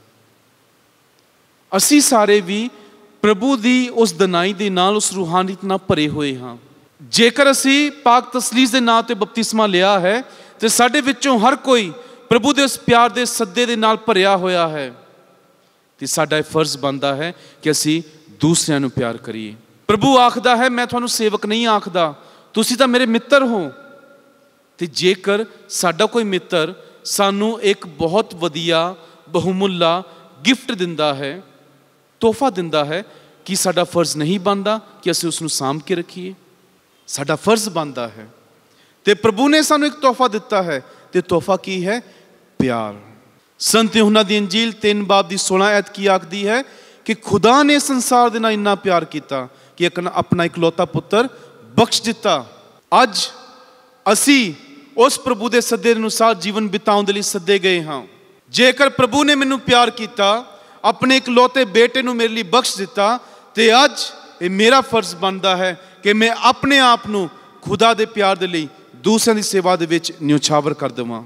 असी सारे भी प्रभु दी उस दनाई दे नाल, उस रूहानीत नाल भरे होए हां। जेकर असी पाक तसलीस दे नाम ते बपतिस्मा लिया है तो साडे विचों हर कोई प्रभु दे उस प्यार दे सद्दे दे नाल भरिया होया है, तो साडा फर्ज बनता है कि असी दूसरिਆਂ ਨੂੰ प्यार करिए। प्रभु आखदा है मैं तुहानू सेवक नहीं आखदा, तुसी तां मेरे मित्र हो। तो जेकर साडा कोई मित्र सानू एक बहुत वधिया बहुमुल्ला गिफ्ट दिंदा है, तोहफा दिंदा है, कि साडा फर्ज नहीं बनता कि असी उसनू सांभ के रखीए? साडा फर्ज बनता है। तो प्रभु ने सानू एक तोहफा दिता है, तो तोहफा की है? प्यार। संत यूहन्ना दी अंजील तीन बाब दी सोलह ऐत की आखदी है कि खुदा ने संसार दे नाल इन्ना प्यार किया कि एक अपना इकलौता पुत्र बख्श दिता। अज असी उस प्रभु के सद्दे अनुसार जीवन बिताउण दे लई सद्दे गए हाँ। जेकर प्रभु ने मैनू प्यार किया, अपने इकलौते बेटे नू मेरे लिए बख्श दिता, तो अज ये मेरा फर्ज बनता है कि मैं अपने आप नू खुदा दे प्यार दे लई दूसरों की सेवा दे विच न्यौछावर कर देवां,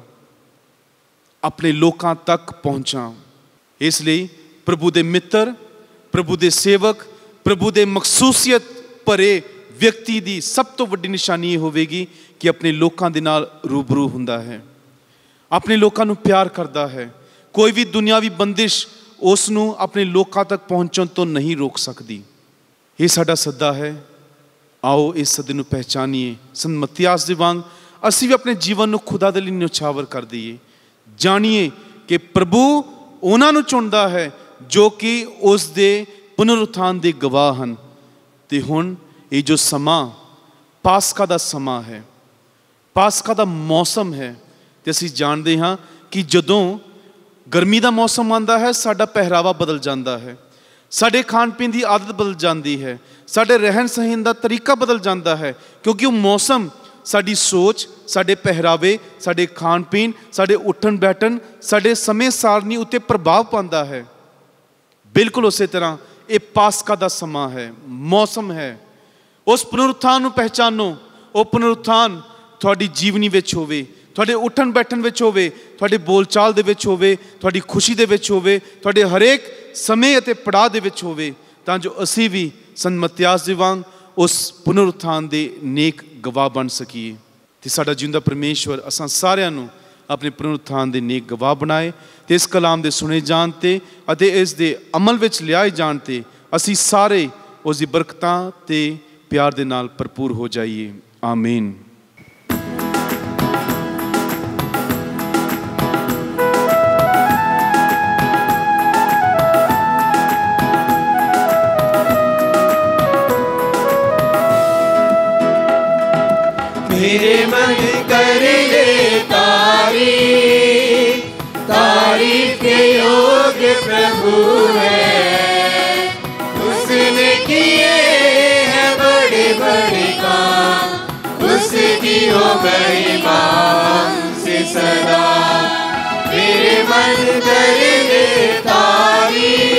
अपने लोकां तक पहुँचा। इसलिए प्रभु दे मित्र, प्रभु दे सेवक, प्रभु दे मखसूसियत भरे व्यक्ति की सब तो वड्डी निशानी ये होवेगी कि अपने लोकां दे नाल रूबरू हुंदा है, अपने लोकां नू प्यार करता है। कोई भी दुनियावी बंदिश उसनू अपने लोकां तक पहुँचण तो नहीं रोक सकती। ये साडा सद्दा है। आओ इस सद्दे नू पहचानीए। संत मत्तियास दे वांग असी भी अपने जीवन नू खुदा दे लई न्यौछावर कर दईए। जानिए कि प्रभु उन्हां नू चुनदा है जो कि उस दे पुनरुत्थान दे गवाह हन। ते हुण ये जो समा पासका दा समा है, पासका दा मौसम है, ते असी जानते हाँ कि जदों गर्मी का मौसम आता है साडा पहरावा बदल जाता है, साडे खाण पीण की आदत बदल जाती है, साडे रहन सहन का तरीका बदल जाता है, क्योंकि वो मौसम साडी सोच, साडे पहरावे, साडे खाण पीण, साडे उठन बैठन, साडे समय सारनी उत्ते प्रभाव पाता है। बिल्कुल उस तरह ये पासका का समा है, मौसम है। उस पुनरुत्थान नू पहचानो। वो पुनरुत्थान थोड़ी जीवनी विच होवे, थोड़े उठन बैठन विच होवे, थोड़े बोलचाल दे विच होवे, थोड़ी खुशी दे विच होवे, थोड़े हरेक समय अते पड़ाव दे विच होवे, तां जो असी भी संत मत्तियास दे वांग उस पुनरुत्थान दे नेक गवाह बन सकीए। ते साडा जिंदा परमेश्वर असां सारिआं नूं अपने पुनरुत्थान दे नेक गवाह बनाए, ते इस कलाम दे सुने जाण ते अते इस दे अमल विच लिआए जाण ते असी सारे उस दी बरकतां ते प्यार दे नाल भरपूर हो जाइए। आमीन। मेरे मन कर ले तारीफ, तारीफ के योग्य प्रभु है। उसने किए हैं बड़े बड़े काम, उसकी हो महिमा से सदा। मेरे मन कर ले तारीफ।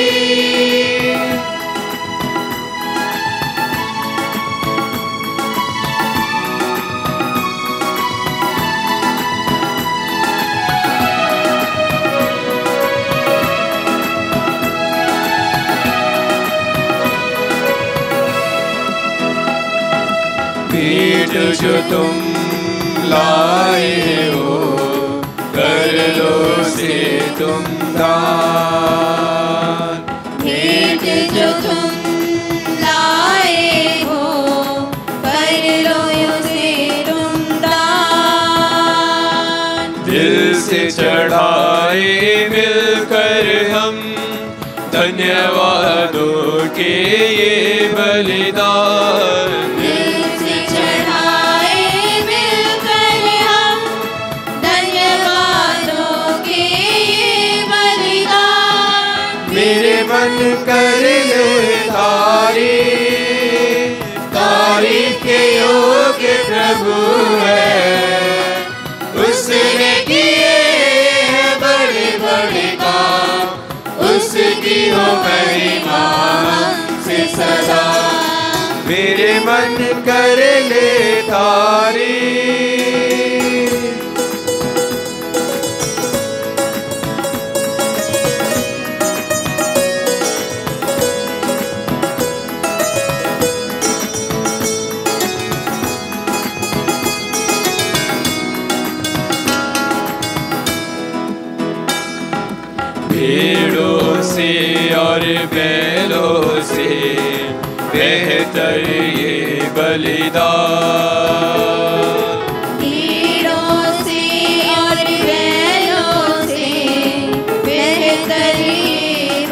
भेंट जो तुम लाए हो, कर लो से तुम दान। भेंट जो तुम लाए हो, कर लो से तुम दान। दिल से चढ़ाए मिलकर हम धन्यवादों के ये बलिदान। मन कर ले तारीफ, तारीफ के योग्य प्रभु है। उसने किए हैं बड़े बड़े काम, उसकी हो महिमा से सदा। मेरे मन कर ले तारीफ। तुम्हारी। भेड़ों से और बैलों से बेहतर ये बलिदान। भेड़ों से और बैलों से बेहतर ये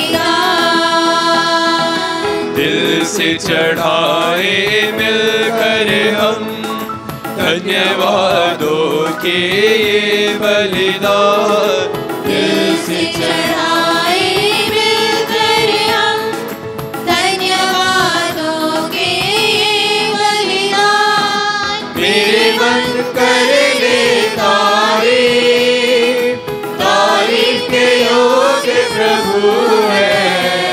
बलिदान। दिल से चढ़ाए मिलकर हम धन्यवादों के ये बलिदान। दिल से चढ़ाए मिलकर हम धन्यवादों के ये बलिदान। मेरे मन कर ले तारीफ, तारीफ के योग्य प्रभु है।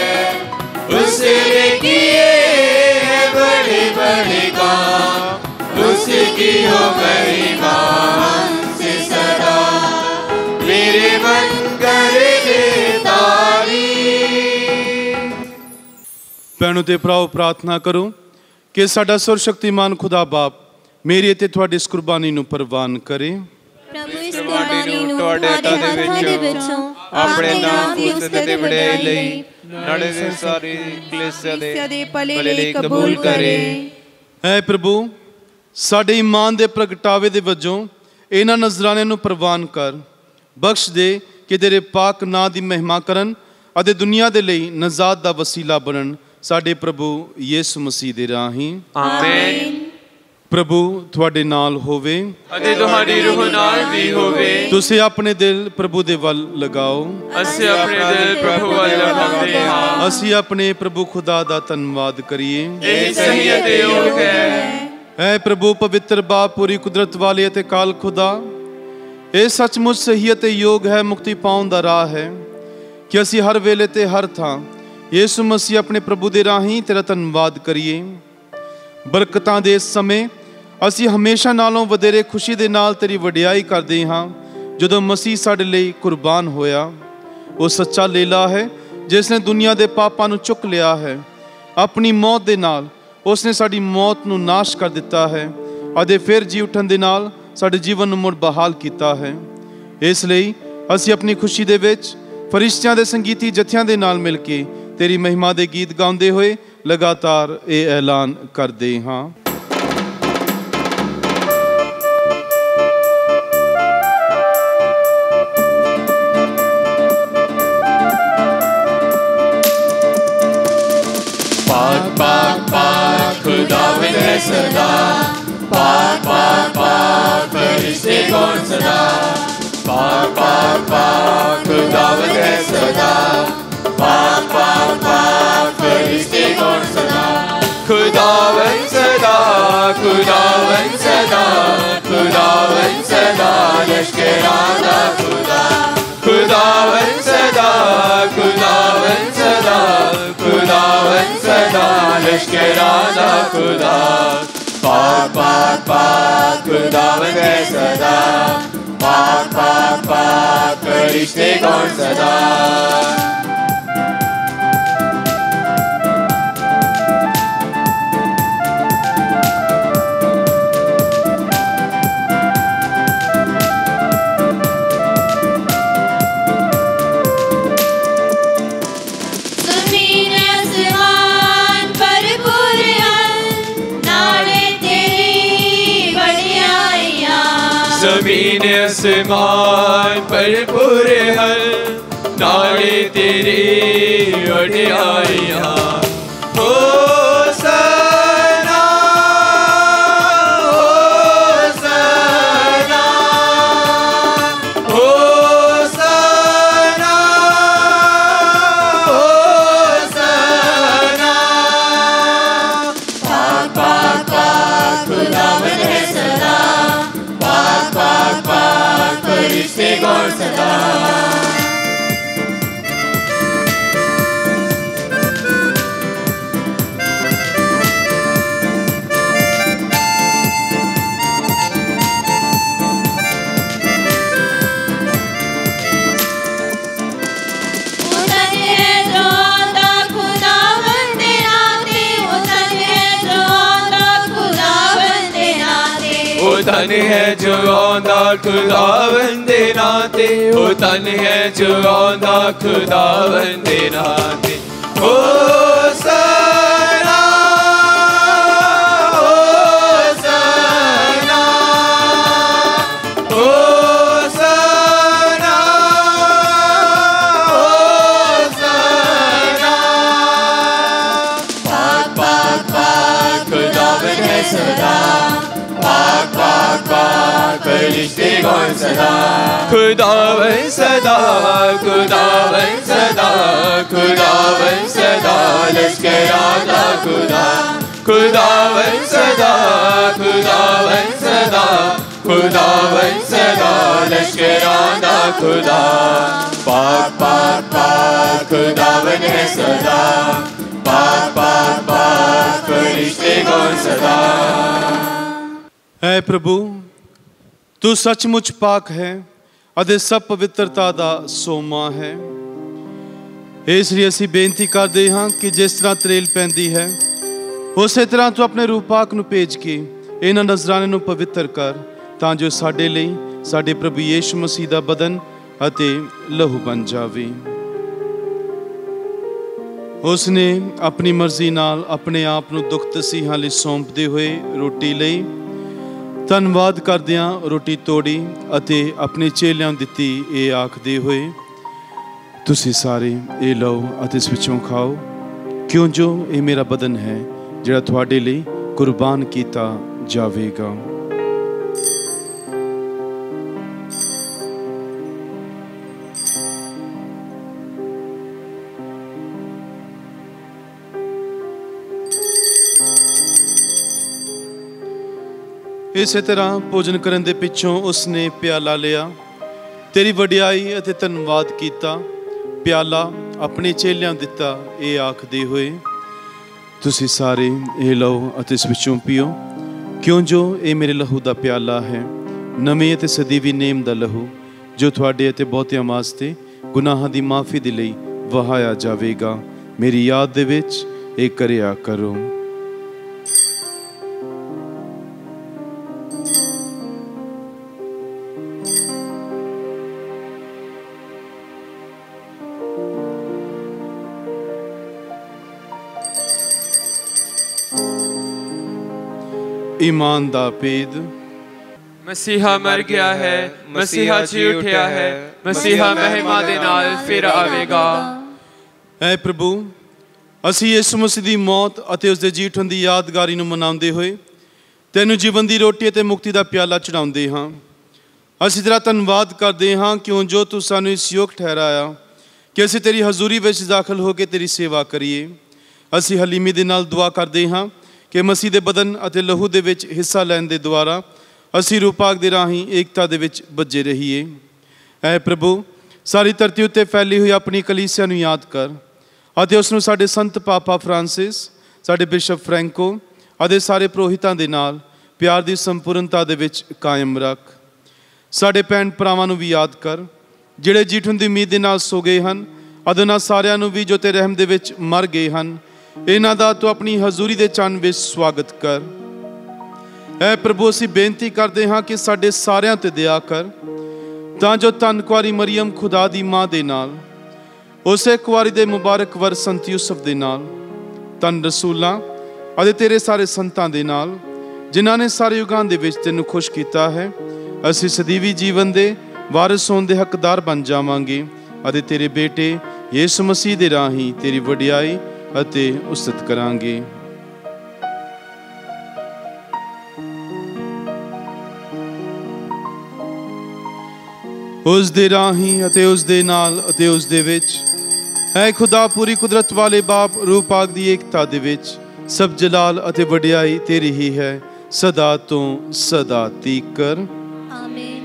उसने किए हैं बड़े बड़े काम, उसकी हो महिमा हमसे सदा। मेरे मन कर ले तारीफ। ਭੈਣੋ ਤੇ ਭਰਾਓ ਪ੍ਰਾਰਥਨਾ ਕਰੋ ਕਿ ਸਾਡਾ ਸਰਵਸ਼ਕਤੀਮਾਨ ਖੁਦਾ ਬਾਪ ਮੇਰੀ ਅਤੇ ਤੁਹਾਡੀ ਇਸ ਕੁਰਬਾਨੀ ਨੂੰ ਪ੍ਰਵਾਨ ਕਰੇ। ਪ੍ਰਭੂ ਇਸ ਕੁਰਬਾਨੀ ਨੂੰ ਤੁਹਾਡੇ ਹੱਥਾਂ ਦੇ ਵਿੱਚੋਂ ਆਪਣੇ ਨਾਮ ਦੀ ਉਸਤਤ ਤੇ ਵਡਿਆਈ ਲਈ ਨਾਲੇ ਸਾਰੀ ਕਲੀਸਿਆ ਦੇ ਭਲੇ ਲਈ ਕਬੂਲ ਕਰੇ। ਐ ਪ੍ਰਭੂ ਸਾਡੇ ਈਮਾਨ ਦੇ ਪ੍ਰਗਟਾਵੇ ਦੇ ਵਜੋਂ ਇਹਨਾਂ ਨਜ਼ਰਾਨਿਆਂ ਨੂੰ ਪ੍ਰਵਾਨ ਕਰ। ਬਖਸ਼ ਦੇ ਕਿ ਤੇਰੇ ਪਾਕ ਨਾਂ ਦੀ ਮਹਿਮਾ ਕਰਨ ਅਤੇ ਦੁਨੀਆ ਦੇ ਲਈ ਨਜ਼ਾਤ ਦਾ ਵਸੀਲਾ ਬਣਨ ਸਾਡੇ ਪ੍ਰਭੂ ਯਿਸੂ ਮਸੀਹ ਦੇ ਰਾਹੀਂ। ਆਮੀਨ। ਪ੍ਰਭੂ ਤੁਹਾਡੇ ਨਾਲ ਹੋਵੇ ਅਤੇ ਤੁਹਾਡੀ ਰੂਹ ਨਾਲ ਵੀ ਹੋਵੇ। ਤੁਸੀਂ ਆਪਣੇ ਦਿਲ ਪ੍ਰਭੂ ਦੇ ਵੱਲ ਲਗਾਓ। ਅਸੀਂ ਆਪਣੇ ਦਿਲ ਪ੍ਰਭੂ ਵੱਲ ਲਗਾਉਂਦੇ ਹਾਂ। ਅਸੀਂ ਆਪਣੇ ਪ੍ਰਭੂ ਖੁਦਾ ਦਾ ਧੰਨਵਾਦ ਕਰੀਏ। ਇਹ ਸਹੀ ਅਤੇ ਯੋਗ ਹੈ। ਐ ਪ੍ਰਭੂ ਪਵਿੱਤਰ ਬਾਪ ਪੂਰੀ ਕੁਦਰਤ ਵਾਲੇ ਅਤੇ ਕਾਲ ਖੁਦਾ, ਇਹ ਸੱਚਮੁੱਚ ਸਹੀ ਅਤੇ ਯੋਗ ਹੈ, ਮੁਕਤੀ ਪਾਉਣ ਦਾ ਰਾਹ ਹੈ ਕਿ ਅਸੀਂ ਹਰ ਵੇਲੇ ਤੇ ਹਰ ਥਾਂ ਯਿਸੂ ਮਸੀਹ ਆਪਣੇ ਪ੍ਰਭੂ ਦੇ ਰਾਹੀਂ ਤੇਰਾ ਧੰਨਵਾਦ ਕਰੀਏ। ਬਰਕਤਾਂ ਦੇ ਇਸ ਸਮੇਂ ਅਸੀਂ ਹਮੇਸ਼ਾ ਨਾਲੋਂ ਵਧੇਰੇ ਖੁਸ਼ੀ ਦੇ ਨਾਲ ਤੇਰੀ ਵਡਿਆਈ ਕਰਦੇ ਹਾਂ ਜਦੋਂ ਮਸੀਹ ਸਾਡੇ ਲਈ ਕੁਰਬਾਨ ਹੋਇਆ। ਉਹ ਸੱਚਾ ਲੇਲਾ ਹੈ ਜਿਸ ਨੇ ਦੁਨੀਆ ਦੇ ਪਾਪਾਂ ਨੂੰ ਚੁੱਕ ਲਿਆ ਹੈ। ਆਪਣੀ ਮੌਤ ਦੇ ਨਾਲ ਉਸਨੇ ਸਾਡੀ ਮੌਤ ਨੂੰ ਨਾਸ਼ ਕਰ ਦਿੱਤਾ ਹੈ ਅਤੇ ਫਿਰ ਜੀ ਉੱਠਣ ਦੇ ਨਾਲ ਸਾਡੇ ਜੀਵਨ ਨੂੰ ਮੁੜ ਬਹਾਲ ਕੀਤਾ ਹੈ। ਇਸ ਲਈ ਅਸੀਂ ਆਪਣੀ ਖੁਸ਼ੀ ਦੇ ਵਿੱਚ ਫਰਿਸ਼ਤਿਆਂ ਦੇ ਸੰਗੀਤੀ ਜਥਿਆਂ ਦੇ ਨਾਲ ਮਿਲ ਕੇ ਤੇਰੀ ਮਹਿਮਾ ਦੇ ਗੀਤ ਗਾਉਂਦੇ ਹੋਏ ਲਗਾਤਾਰ ਇਹ ਐਲਾਨ ਕਰਦੇ ਹਾਂ। पाक पाक पाक खुदावंद है सदा। पाक पाक पाक फरिश्ते कौन सदा। पाक पाक पाक खुदावंद है सदा। पाक पाक पाक फरिश्ते कौन सदा। खुदावंद सदा, खुदावंद सदा, खुदावंद सदा लश्कराना खुदा। खुदावंद सदा, खुदावंद सदा, खुदावंद सदा लश्कराना खुदा। पाक पाक पाक खुदावंद है सदा। पाक पाक पाक फरिश्ते कौन सदा। ज़मीन आसमान पर पूरे हल नाले तेरी वडियाइयां। होसना होसना होसना होसना। पाक पाक पाक खुदावंद है सदा। पाक पाक पाक फरिश्ते कौन सदा। धन है जो आंदा खुदावन दे नां ते, ओ धन है जो आंदा खुदावन दे नां ते। ओ सना ओ सना ओ सना ओ सना। पाक पाक पाक खुदावन है सदा, पाक पाक पाक फरिश्ते गौर सदा। खुदावन सदा खुदावन सदा खुदावन सदा लश्कराता खुदा। खुदावन सदा खुदावन सदा खुदावन सदा लश्कराता खुदा। पाक पाक पाक खुदावन है सदा, पाक पाक पाक फरिश्ते गौर सदा। है प्रभु तू सचमुच पाक है ਅਤੇ ਸਭ ਪਵਿੱਤਰਤਾ ਦਾ ਸੋਮਾ ਹੈ। ਇਸ ਲਈ ਅਸੀਂ ਬੇਨਤੀ ਕਰਦੇ ਹਾਂ ਕਿ ਜਿਸ ਤਰ੍ਹਾਂ ਤਰੇਲ ਪੈਂਦੀ ਹੈ ਉਸੇ ਤਰ੍ਹਾਂ ਤੂੰ ਆਪਣੇ ਰੂਹ ਪਾਕ ਨੂੰ ਭੇਜ ਕੇ ਇਹਨਾਂ ਨਜ਼ਰਾਨੇ ਨੂੰ ਪਵਿੱਤਰ ਕਰ, ਤਾਂ ਜੋ ਸਾਡੇ ਲਈ ਸਾਡੇ ਪ੍ਰਭੂ ਯੀਸ਼ੂ ਮਸੀਹ ਦਾ ਬਦਨ ਅਤੇ ਲਹੂ ਬਣ ਜਾਵੇ। ਉਸ ਨੇ ਆਪਣੀ ਮਰਜ਼ੀ ਨਾਲ ਆਪਣੇ ਆਪ ਨੂੰ ਦੁੱਖ ਤਸੀਹਾਂ ਲਈ ਸੌਂਪਦੇ ਹੋਏ ਰੋਟੀ ਲਈ ਧੰਨਵਾਦ ਕਰਦਿਆਂ ਰੋਟੀ ਤੋੜੀ ਅਤੇ ਆਪਣੇ ਚੇਲਿਆਂ ਨੂੰ ਦਿੱਤੀ, ਇਹ ਆਖਦੇ ਹੋਏ ਤੁਸੀਂ ਸਾਰੇ ਇਹ ਲਓ ਅਤੇ ਇਸ ਵਿੱਚੋਂ ਖਾਓ, ਕਿਉਂ ਜੋ ਇਹ ਮੇਰਾ ਬਦਨ ਹੈ ਜਿਹੜਾ ਤੁਹਾਡੇ ਲਈ ਕੁਰਬਾਨ ਕੀਤਾ ਜਾਵੇਗਾ। ਇਸੇ ਤਰ੍ਹਾਂ ਭੋਜਨ ਕਰਨ ਦੇ ਪਿੱਛੋਂ ਉਸਨੇ ਪਿਆਲਾ ਲਿਆ, ਤੇਰੀ ਵਡਿਆਈ ਅਤੇ ਧੰਨਵਾਦ ਕੀਤਾ, ਪਿਆਲਾ ਆਪਣੇ ਚੇਲਿਆਂ ਨੂੰ ਦਿੱਤਾ, ਇਹ ਆਖਦੇ ਹੋਏ ਤੁਸੀਂ ਸਾਰੇ ਇਹ ਲਓ ਅਤੇ ਇਸ ਵਿੱਚੋਂ ਪੀਓ, ਕਿਉਂ ਜੋ ਇਹ ਮੇਰੇ ਲਹੂ ਦਾ ਪਿਆਲਾ ਹੈ, ਨਵੇਂ ਅਤੇ ਸਦੀਵੀ ਨੇਮ ਦਾ ਲਹੂ, ਜੋ ਤੁਹਾਡੇ ਅਤੇ ਬਹੁਤਿਆਂ ਵਾਸਤੇ ਗੁਨਾਹਾਂ ਦੀ ਮਾਫੀ ਦੇ ਲਈ ਵਹਾਇਆ ਜਾਵੇਗਾ। ਮੇਰੀ ਯਾਦ ਦੇ ਵਿੱਚ ਇਹ ਕਰਿਆ ਕਰੋ। ईमान दा भेद। मसीहा मर गया है, मसीहा जी उठिया है, मसीहा महिमा दे नाल फिर आवेगा। ऐ प्रभु ਅਸੀਂ ਯਿਸੂ ਮਸੀਹ ਦੀ ਮੌਤ ਅਤੇ ਉਸ ਦੇ ਜੀ ਉਠਣ ਦੀ ਯਾਦਗਾਰੀ ਨੂੰ ਮਨਾਉਂਦੇ ਹੋਏ ਤੈਨੂੰ ਜੀਵਨ ਦੀ ਰੋਟੀ ਅਤੇ ਮੁਕਤੀ ਦਾ ਪਿਆਲਾ ਚੜਾਉਂਦੇ ਹਾਂ। ਅਸੀਂ ਤੇਰਾ ਧੰਨਵਾਦ ਕਰਦੇ ਹਾਂ ਕਿਉਂ ਜੋ ਤੂੰ ਸਾਨੂੰ ਇਸ ਯੋਗ ਠਹਿਰਾਇਆ ਕਿ ਅਸੀਂ ਤੇਰੀ ਹਜ਼ੂਰੀ ਵਿੱਚ ਦਾਖਲ ਹੋ ਕੇ ਤੇਰੀ ਸੇਵਾ ਕਰੀਏ। ਅਸੀਂ ਹਲੀਮੀ ਦੇ ਨਾਲ ਦੁਆ ਕਰਦੇ ਹਾਂ ਕਿ ਮਸੀਹ ਦੇ ਬਦਨ ਅਤੇ ਲਹੂ ਦੇ ਵਿੱਚ ਹਿੱਸਾ ਲੈਣ ਦੇ ਦੁਆਰਾ ਅਸੀਂ ਰੂਹ ਪਾਕ ਦੇ ਰਾਹੀਂ ਏਕਤਾ ਦੇ ਵਿੱਚ ਬੱਝੇ ਰਹੀਏ। ਐ ਪ੍ਰਭੂ ਸਾਰੀ ਧਰਤੀ ਉੱਤੇ ਫੈਲੀ ਹੋਈ ਆਪਣੀ ਕਲੀਸਿਆ ਨੂੰ ਯਾਦ ਕਰ ਅਤੇ ਉਸ ਨੂੰ ਸਾਡੇ ਸੰਤ ਪਾਪਾ ਫਰਾਂਸਿਸ, ਸਾਡੇ ਬਿਸ਼ਪ ਫਰੈਂਕੋ ਅਤੇ ਸਾਰੇ ਪੁਰੋਹਿਤਾਂ ਦੇ ਨਾਲ ਪਿਆਰ ਦੀ ਸੰਪੂਰਨਤਾ ਦੇ ਵਿੱਚ ਕਾਇਮ ਰੱਖ। ਸਾਡੇ ਭੈਣ ਭਰਾਵਾਂ ਨੂੰ ਵੀ ਯਾਦ ਕਰ ਜਿਹੜੇ ਜੀਠਣ ਦੀ ਉਮੀਦ ਦੇ ਨਾਲ ਸੋ ਗਏ ਹਨ ਅਤੇ ਉਹਨਾਂ ਸਾਰਿਆਂ ਨੂੰ ਵੀ ਜੋ ਤੇਰੇ ਰਹਿਮ ਦੇ ਵਿੱਚ ਮਰ ਗਏ ਹਨ, ਇਹਨਾਂ ਦਾ ਤੂੰ ਆਪਣੀ ਹਜ਼ੂਰੀ ਦੇ ਚੰਨ ਵਿੱਚ ਸਵਾਗਤ ਕਰ। ਐ ਪ੍ਰਭੂ ਅਸੀਂ ਬੇਨਤੀ ਕਰਦੇ ਹਾਂ ਕਿ ਸਾਡੇ ਸਾਰਿਆਂ ਤੇ ਦਇਆ ਕਰ, ਤਾਂ ਜੋ ਧੰਨ ਕੁਆਰੀ ਮਰੀਅਮ ਖੁਦਾ ਦੀ ਮਾਂ ਦੇ ਨਾਲ, ਉਸੇ ਕੁਆਰੀ ਦੇ ਮੁਬਾਰਕ ਵਰ ਸੰਤ ਯੂਸਫ ਦੇ ਨਾਲ, ਧੰਨ ਰਸੂਲਾਂ ਅਤੇ ਤੇਰੇ ਸਾਰੇ ਸੰਤਾਂ ਦੇ ਨਾਲ ਜਿਨ੍ਹਾਂ ਨੇ ਸਾਰੇ ਯੁਗਾਂ ਦੇ ਵਿੱਚ ਤੈਨੂੰ ਖੁਸ਼ ਕੀਤਾ ਹੈ, ਅਸੀਂ ਸਦੀਵੀ ਜੀਵਨ ਦੇ ਵਾਰਿਸ ਹੋਣ ਦੇ ਹੱਕਦਾਰ ਬਣ ਜਾਵਾਂਗੇ ਅਤੇ ਤੇਰੇ ਬੇਟੇ ਯਿਸੂ ਮਸੀਹ ਦੇ ਰਾਹੀਂ ਤੇਰੀ ਵਡਿਆਈ ਅਤੇ ਉਸਤਤ ਕਰਾਂਗੇ। ਉਸ ਦੇ ਰਾਹੀਂ ਅਤੇ ਉਸ ਦੇ ਨਾਲ ਅਤੇ ਉਸ ਦੇ ਵਿੱਚ ਹੈ ਖੁਦਾ ਪੂਰੀ ਕੁਦਰਤ ਵਾਲੇ ਬਾਪ ਰੂਹ ਪਾਕ ਦੀ ਏਕਤਾ ਦੇ ਵਿੱਚ ਸਭ ਜਲਾਲ ਅਤੇ ਵਡਿਆਈ ਤੇਰੀ ਹੀ ਹੈ ਸਦਾ ਤੋਂ ਸਦਾ ਤੀਕਰ। ਆਮੀਨ।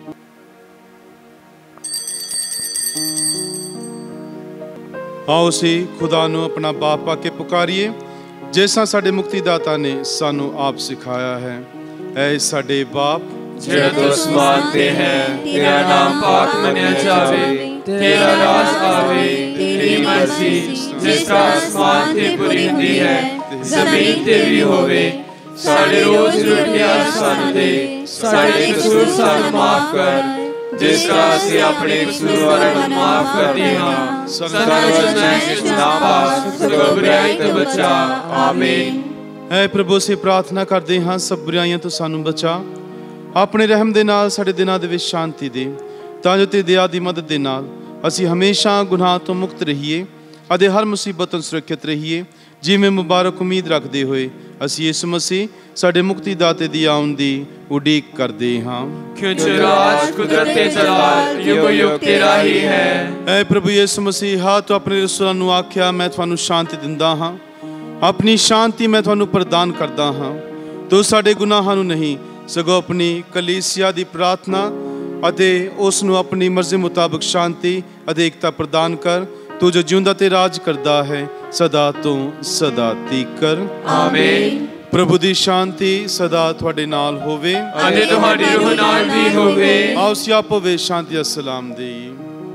आओ ਅਸੀਂ ਖੁਦਾ ਨੂੰ ਆਪਣਾ ਬਾਪ ਪਾ ਕੇ ਪੁਕਾਰੀਏ ਜੈਸਾ ਸਾਡੇ ਮੁਕਤੀਦਾਤਾ ਨੇ ਸਾਨੂੰ ਆਪ ਸਿਖਾਇਆ ਹੈ। ਐ ਸਾਡੇ ਬਾਪ ਜਿਹੜਾ ਤੂੰ ਅਸਮਾਨ ਤੇ ਹੈ, ਤੇਰਾ ਨਾਮ ਪਾਕ ਮੰਨਿਆ ਜਾਵੇ, ਤੇਰਾ ਰਾਜ ਆਵੇ, ਤੇਰੀ ਮਰਜ਼ੀ ਜਿਸ ਤਰ੍ਹਾਂ ਅਸਮਾਨ ਤੇ ਪੂਰੀ ਹੁੰਦੀ ਹੈ ਜ਼ਮੀਨ ਤੇ ਵੀ ਹੋਵੇ। ਸਾਡੇ ਰੋਜ਼ ਰੋਟੀ ਅੱਜ ਸਾਨੂੰ ਦੇ, साडे कसूर सानू माफ कर, जिस तरह असीं अपने कसूरवारां नूं माफ करदे हां। सानू चुनाई विच ना पा, सगों बुराई तो बचा। आमीन। है प्रभु से प्रार्थना करते हाँ, सब बुराइयां तो सानू बचा, अपने रहम दे नाल साडे दिनां दे विच शांति दे, तां जो तेरी दया दी मदद दे नाल असीं हमेशा गुनाह तो मुक्त रहीए अते हर मुसीबत तो सुरक्षित रहीए। जिवें मुबारक उम्मीद रखते हुए असीं यीशु मसीह साडे मुक्ति दाते दी आउण दी उडीक करते हाँ। क्योंकि राज कुदरत ते जलाल युग युग तेरा ही है। ऐ प्रभु यीशु मसीह, हाँ तो अपने रसूलां नूं आख्या मैं तुहानूं शांति दिंदा हाँ, अपनी शांति मैं तुहानूं प्रदान करदा हाँ। तो साडे गुनाहां नूं नहीं सगों अपनी कलीसिया दी प्रार्थना अते उस नूं अपनी मर्जी मुताबिक शांति अते एकता प्रदान कर, तू जो जिंदा ते राज करदा है सदा तो सदा तीकर। आमीन। प्रभु दी शांति सदा तुहाडे नाल होवे अते तुहाडी रूह नाल भी होवे। आओ सियापो वे शांति दा सलाम देईए।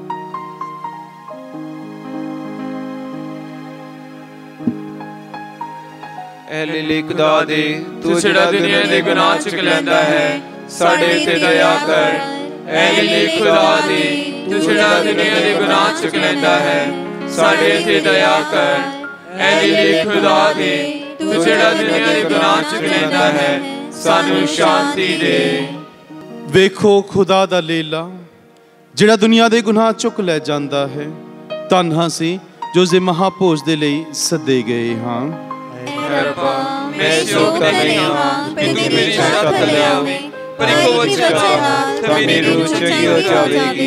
ऐले लिखदा दे तू जिहड़ा दुनिया दे गुनाह चुक लैंदा है, साडे ते दया कर। ऐले खुदा दे तू जिहड़ा दुनिया दे गुनाह चुक लैंदा है, साडे ते दया कर। ऐले खुदा दे तू जिहड़ा दुनिया दे गुनाह चुक लैंदा है, सानू शांति दे। वेखो खुदा दा लेला जिहड़ा दुनिया दे गुनाह चुक लै जांदा है। धन हां सी जो जे महाभोज दे लई सदे गए हाँ। रब्बा मैं योग्य नहीं हूं कि तू मेरी छाता थल्ले आवे, पर एक वचन ते मेरी रूह चंगी हो जावेगी।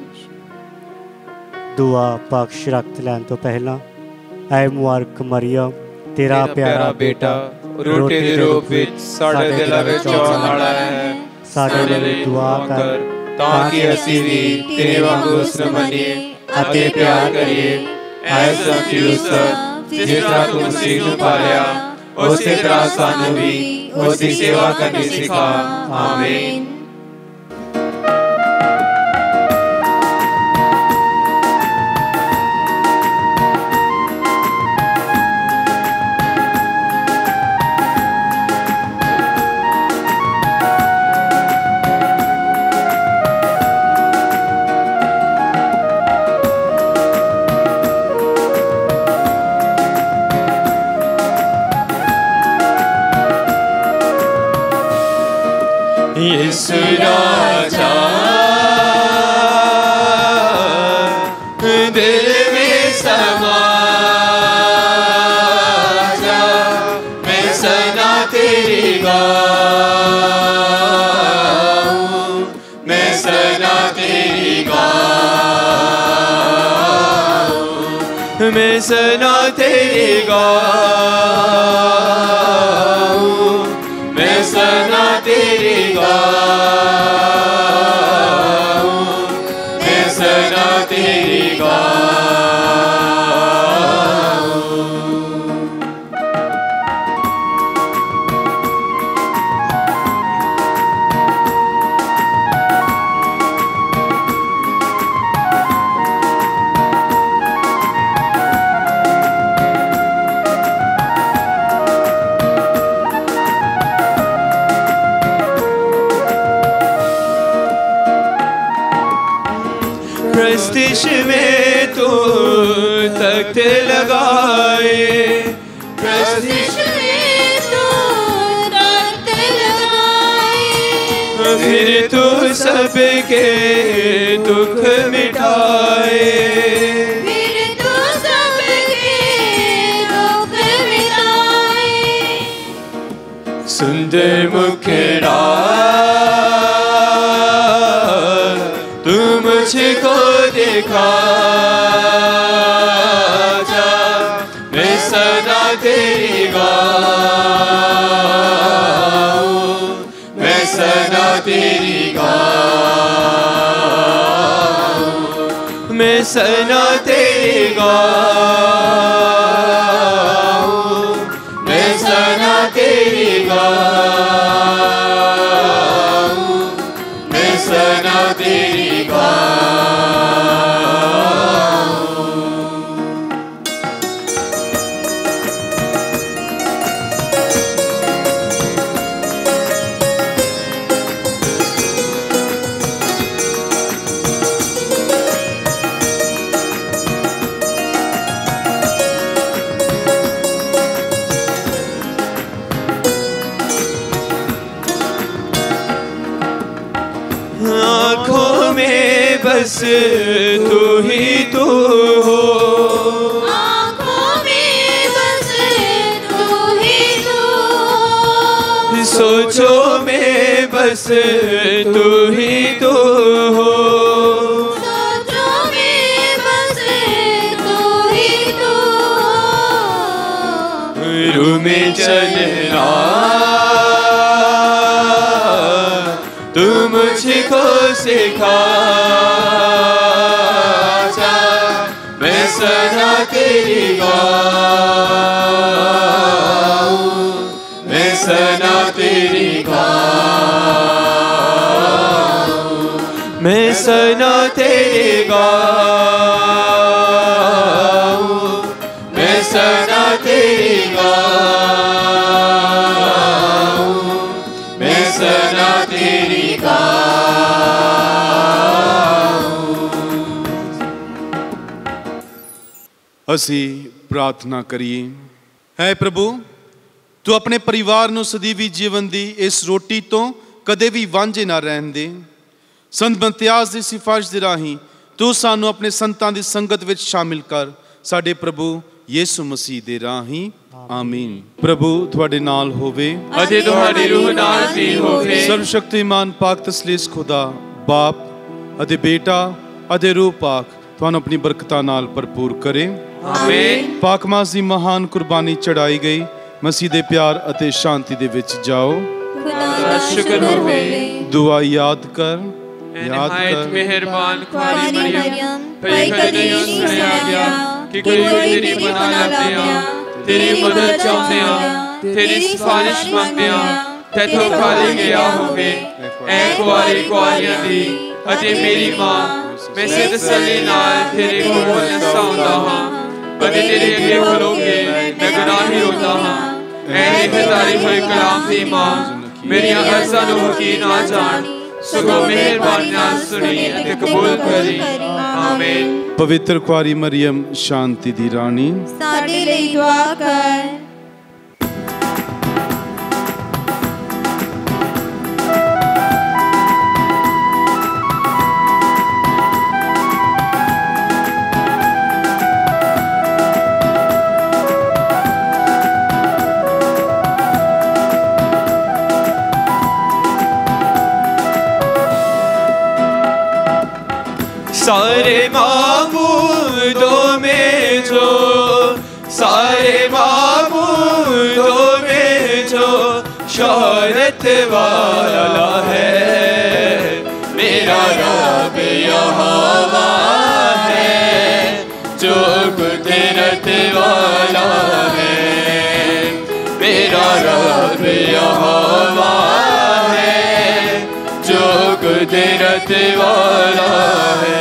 दुआ बख्श रक्त लैन तो पहला ऐ मुबारक मरियम तेरा प्यारा बेटा रोटी दे रूप विच साडे दिलां विच आउण वाला है। साडे लई दुआ कर ताकि असीं भी तेरे वांगू उस नूं मन्नीए अते प्यार करिए। ऐ संत यूसुफ जिस तरह तू मसीह नूं पालिया, उसी तरह सानू भी उसकी सेवा करनी सिखा। आमीन। यीशु राजा दिल में समा जा, मैं सना तेरी गाऊं, मैं सना तेरी गाऊं, मैं सना तेरी गाऊं, मैं सना तेरी गाऊं, मैं सना तेरी गाऊं। प्रस्तिश में तू तख्त लगाए, प्रस्तिश में तू तख्त लगाए, फिर तू सबके दुख मिटाए, फिर तू सबके दुख मिटाए। सुंदर मुखड़ा तू मुझको दिखा जा, मैं सदा तेरी गाऊं, मैं सदा तेरी गाऊं, मैं सदा तेरी गाऊं, मैं सदा तेरी गाऊं, मैं सदा तेरी तू ही तू हो, आँखों में बस तू ही तू हो, सोचो में बस तू ही तू हो, सोचों में बस तू ही तू हो। रूह में चलना तू मुझको सिखा, मैं सदा तेरी गाऊं, मैं सदा तेरी गाऊं, मैं सदा तेरी गाऊं, मैं सदा तेरी गाऊं, मैं सदा तेरी ਅਸੀਂ ਪ੍ਰਾਰਥਨਾ ਕਰੀਏ। ਹੈ ਪ੍ਰਭੂ, ਤੂੰ ਆਪਣੇ ਪਰਿਵਾਰ ਨੂੰ ਸਦੀਵੀ ਜੀਵਨ ਦੀ ਇਸ ਰੋਟੀ ਤੋਂ ਕਦੇ ਵੀ ਵਾਂਝੇ ਨਾ ਰਹਿਣ ਦੇ। ਸੰਤ ਮਤਿਆਸ ਦੀ ਸਿਫਾਰਿਸ਼ ਦੇ ਰਾਹੀਂ ਤੂੰ ਸਾਨੂੰ ਆਪਣੇ ਸੰਤਾਂ ਦੀ ਸੰਗਤ ਵਿੱਚ ਸ਼ਾਮਿਲ ਕਰ, ਸਾਡੇ ਪ੍ਰਭੂ ਯਿਸੂ ਮਸੀਹ ਦੇ ਰਾਹੀਂ ਆਮੀਨ। ਪ੍ਰਭੂ ਤੁਹਾਡੇ ਨਾਲ ਹੋਵੇ ਅਤੇ ਤੁਹਾਡੀ ਰੂਹ ਨਾਲ ਵੀ ਹੋਵੇ। ਸਰਵਸ਼ਕਤੀਮਾਨ ਪਾਕ ਤਸਲੀਸ ਖੁਦਾ ਬਾਪ ਅਤੇ ਬੇਟਾ ਅਤੇ ਰੂਹ ਪਾਕ ਤੁਹਾਨੂੰ ਆਪਣੀ ਬਰਕਤਾਂ ਨਾਲ ਭਰਪੂਰ ਕਰੇ। ਆਮੀਨ। ਪਾਕ ਮਾਸ ਦੀ ਮਹਾਨ ਕੁਰਬਾਨੀ ਚੜਾਈ ਗਈ, ਮਸੀਹ ਦੇ ਪਿਆਰ ਅਤੇ ਸ਼ਾਂਤੀ ਦੇ ਵਿੱਚ ਜਾਓ। खुदा दा शुक्र होवे। दुआ याद कर, याद निहायत कर। मेहरबान खुआरी खुआरी मरियम, मरियम, कई कई कदे कदे यूं यूं सुनिया सुनिया गया कि कोई तेरी पनाह लभदे आ, तेरी मदद चाहुंदे आ, तेरी सिफारिश मंगदे आ, तैथों खाली गया होवे। ऐ खुआरी खुआरियां दी अते मेरी मां, मैं सिर तसल्ली नाल तेरे कोल नस्सा हुंदा हां, अते तेरे अगे खलो के मैं गुनाही होंदा हां। ऐ निखतारी होई कलाम दी मां, मेरियां अर्ज़ां नूं हकीर ना जान, सगों मेहरबानी नाल सुनी अते कबूल करी। आमीन। पवित्र कुआरी मरियम शांति दी रानी, साडे लई दुआ कर। सारे मामूदों में जो, सारे मामूदों में जो शोहरत वाला है, मेरा रब यहोवा है, जो कुदरत वाला है, मेरा रब यहोवा है, जो कुदरत वाला है।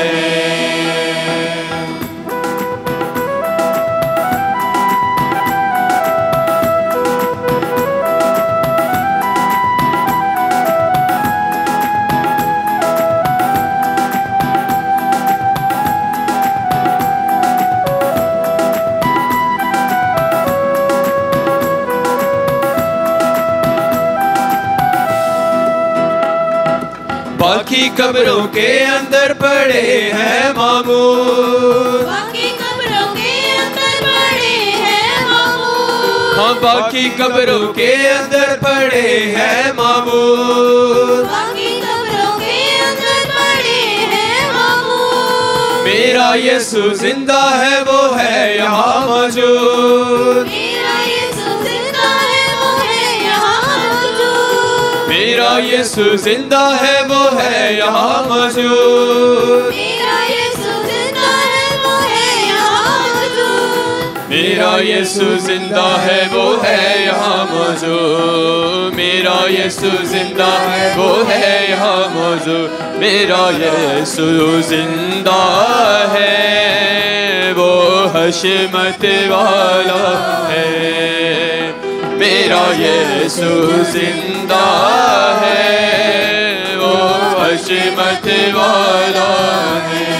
बाकी कब्रों के अंदर पड़े हैं मामूद, बाकी कब्रों के अंदर पड़े हैं मामूद, हाँ बाकी कब्रों के अंदर पड़े हैं मामूद, बाकी कब्रों के अंदर पड़े हैं मामूद। मेरा यीशु जिंदा है वो है यहाँ मौजूद, मेरा यीशु जिंदा है वो है यहाँ मौजूद, मेरा यीशु जिंदा है वो है यहाँ मौजूद, मेरा यीशु जिंदा है वो है यहाँ मौजूद, मेरा यीशु जिंदा है वो है यहाँ मौजूद, मेरा यीशु जिंदा है वो है यहाँ मौजूद, मेरा यीशु जिंदा है वो हशमत वाला है, मेरा यीशु जिंदा है वो हशमत वाला है।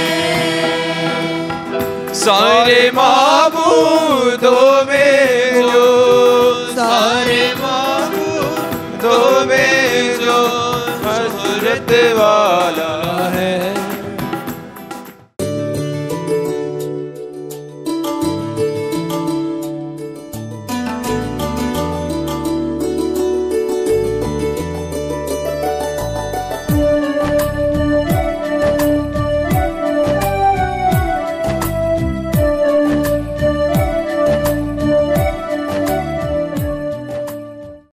सारे माबूदों में जो, सारे माबूदों में जो हजरत वाला है,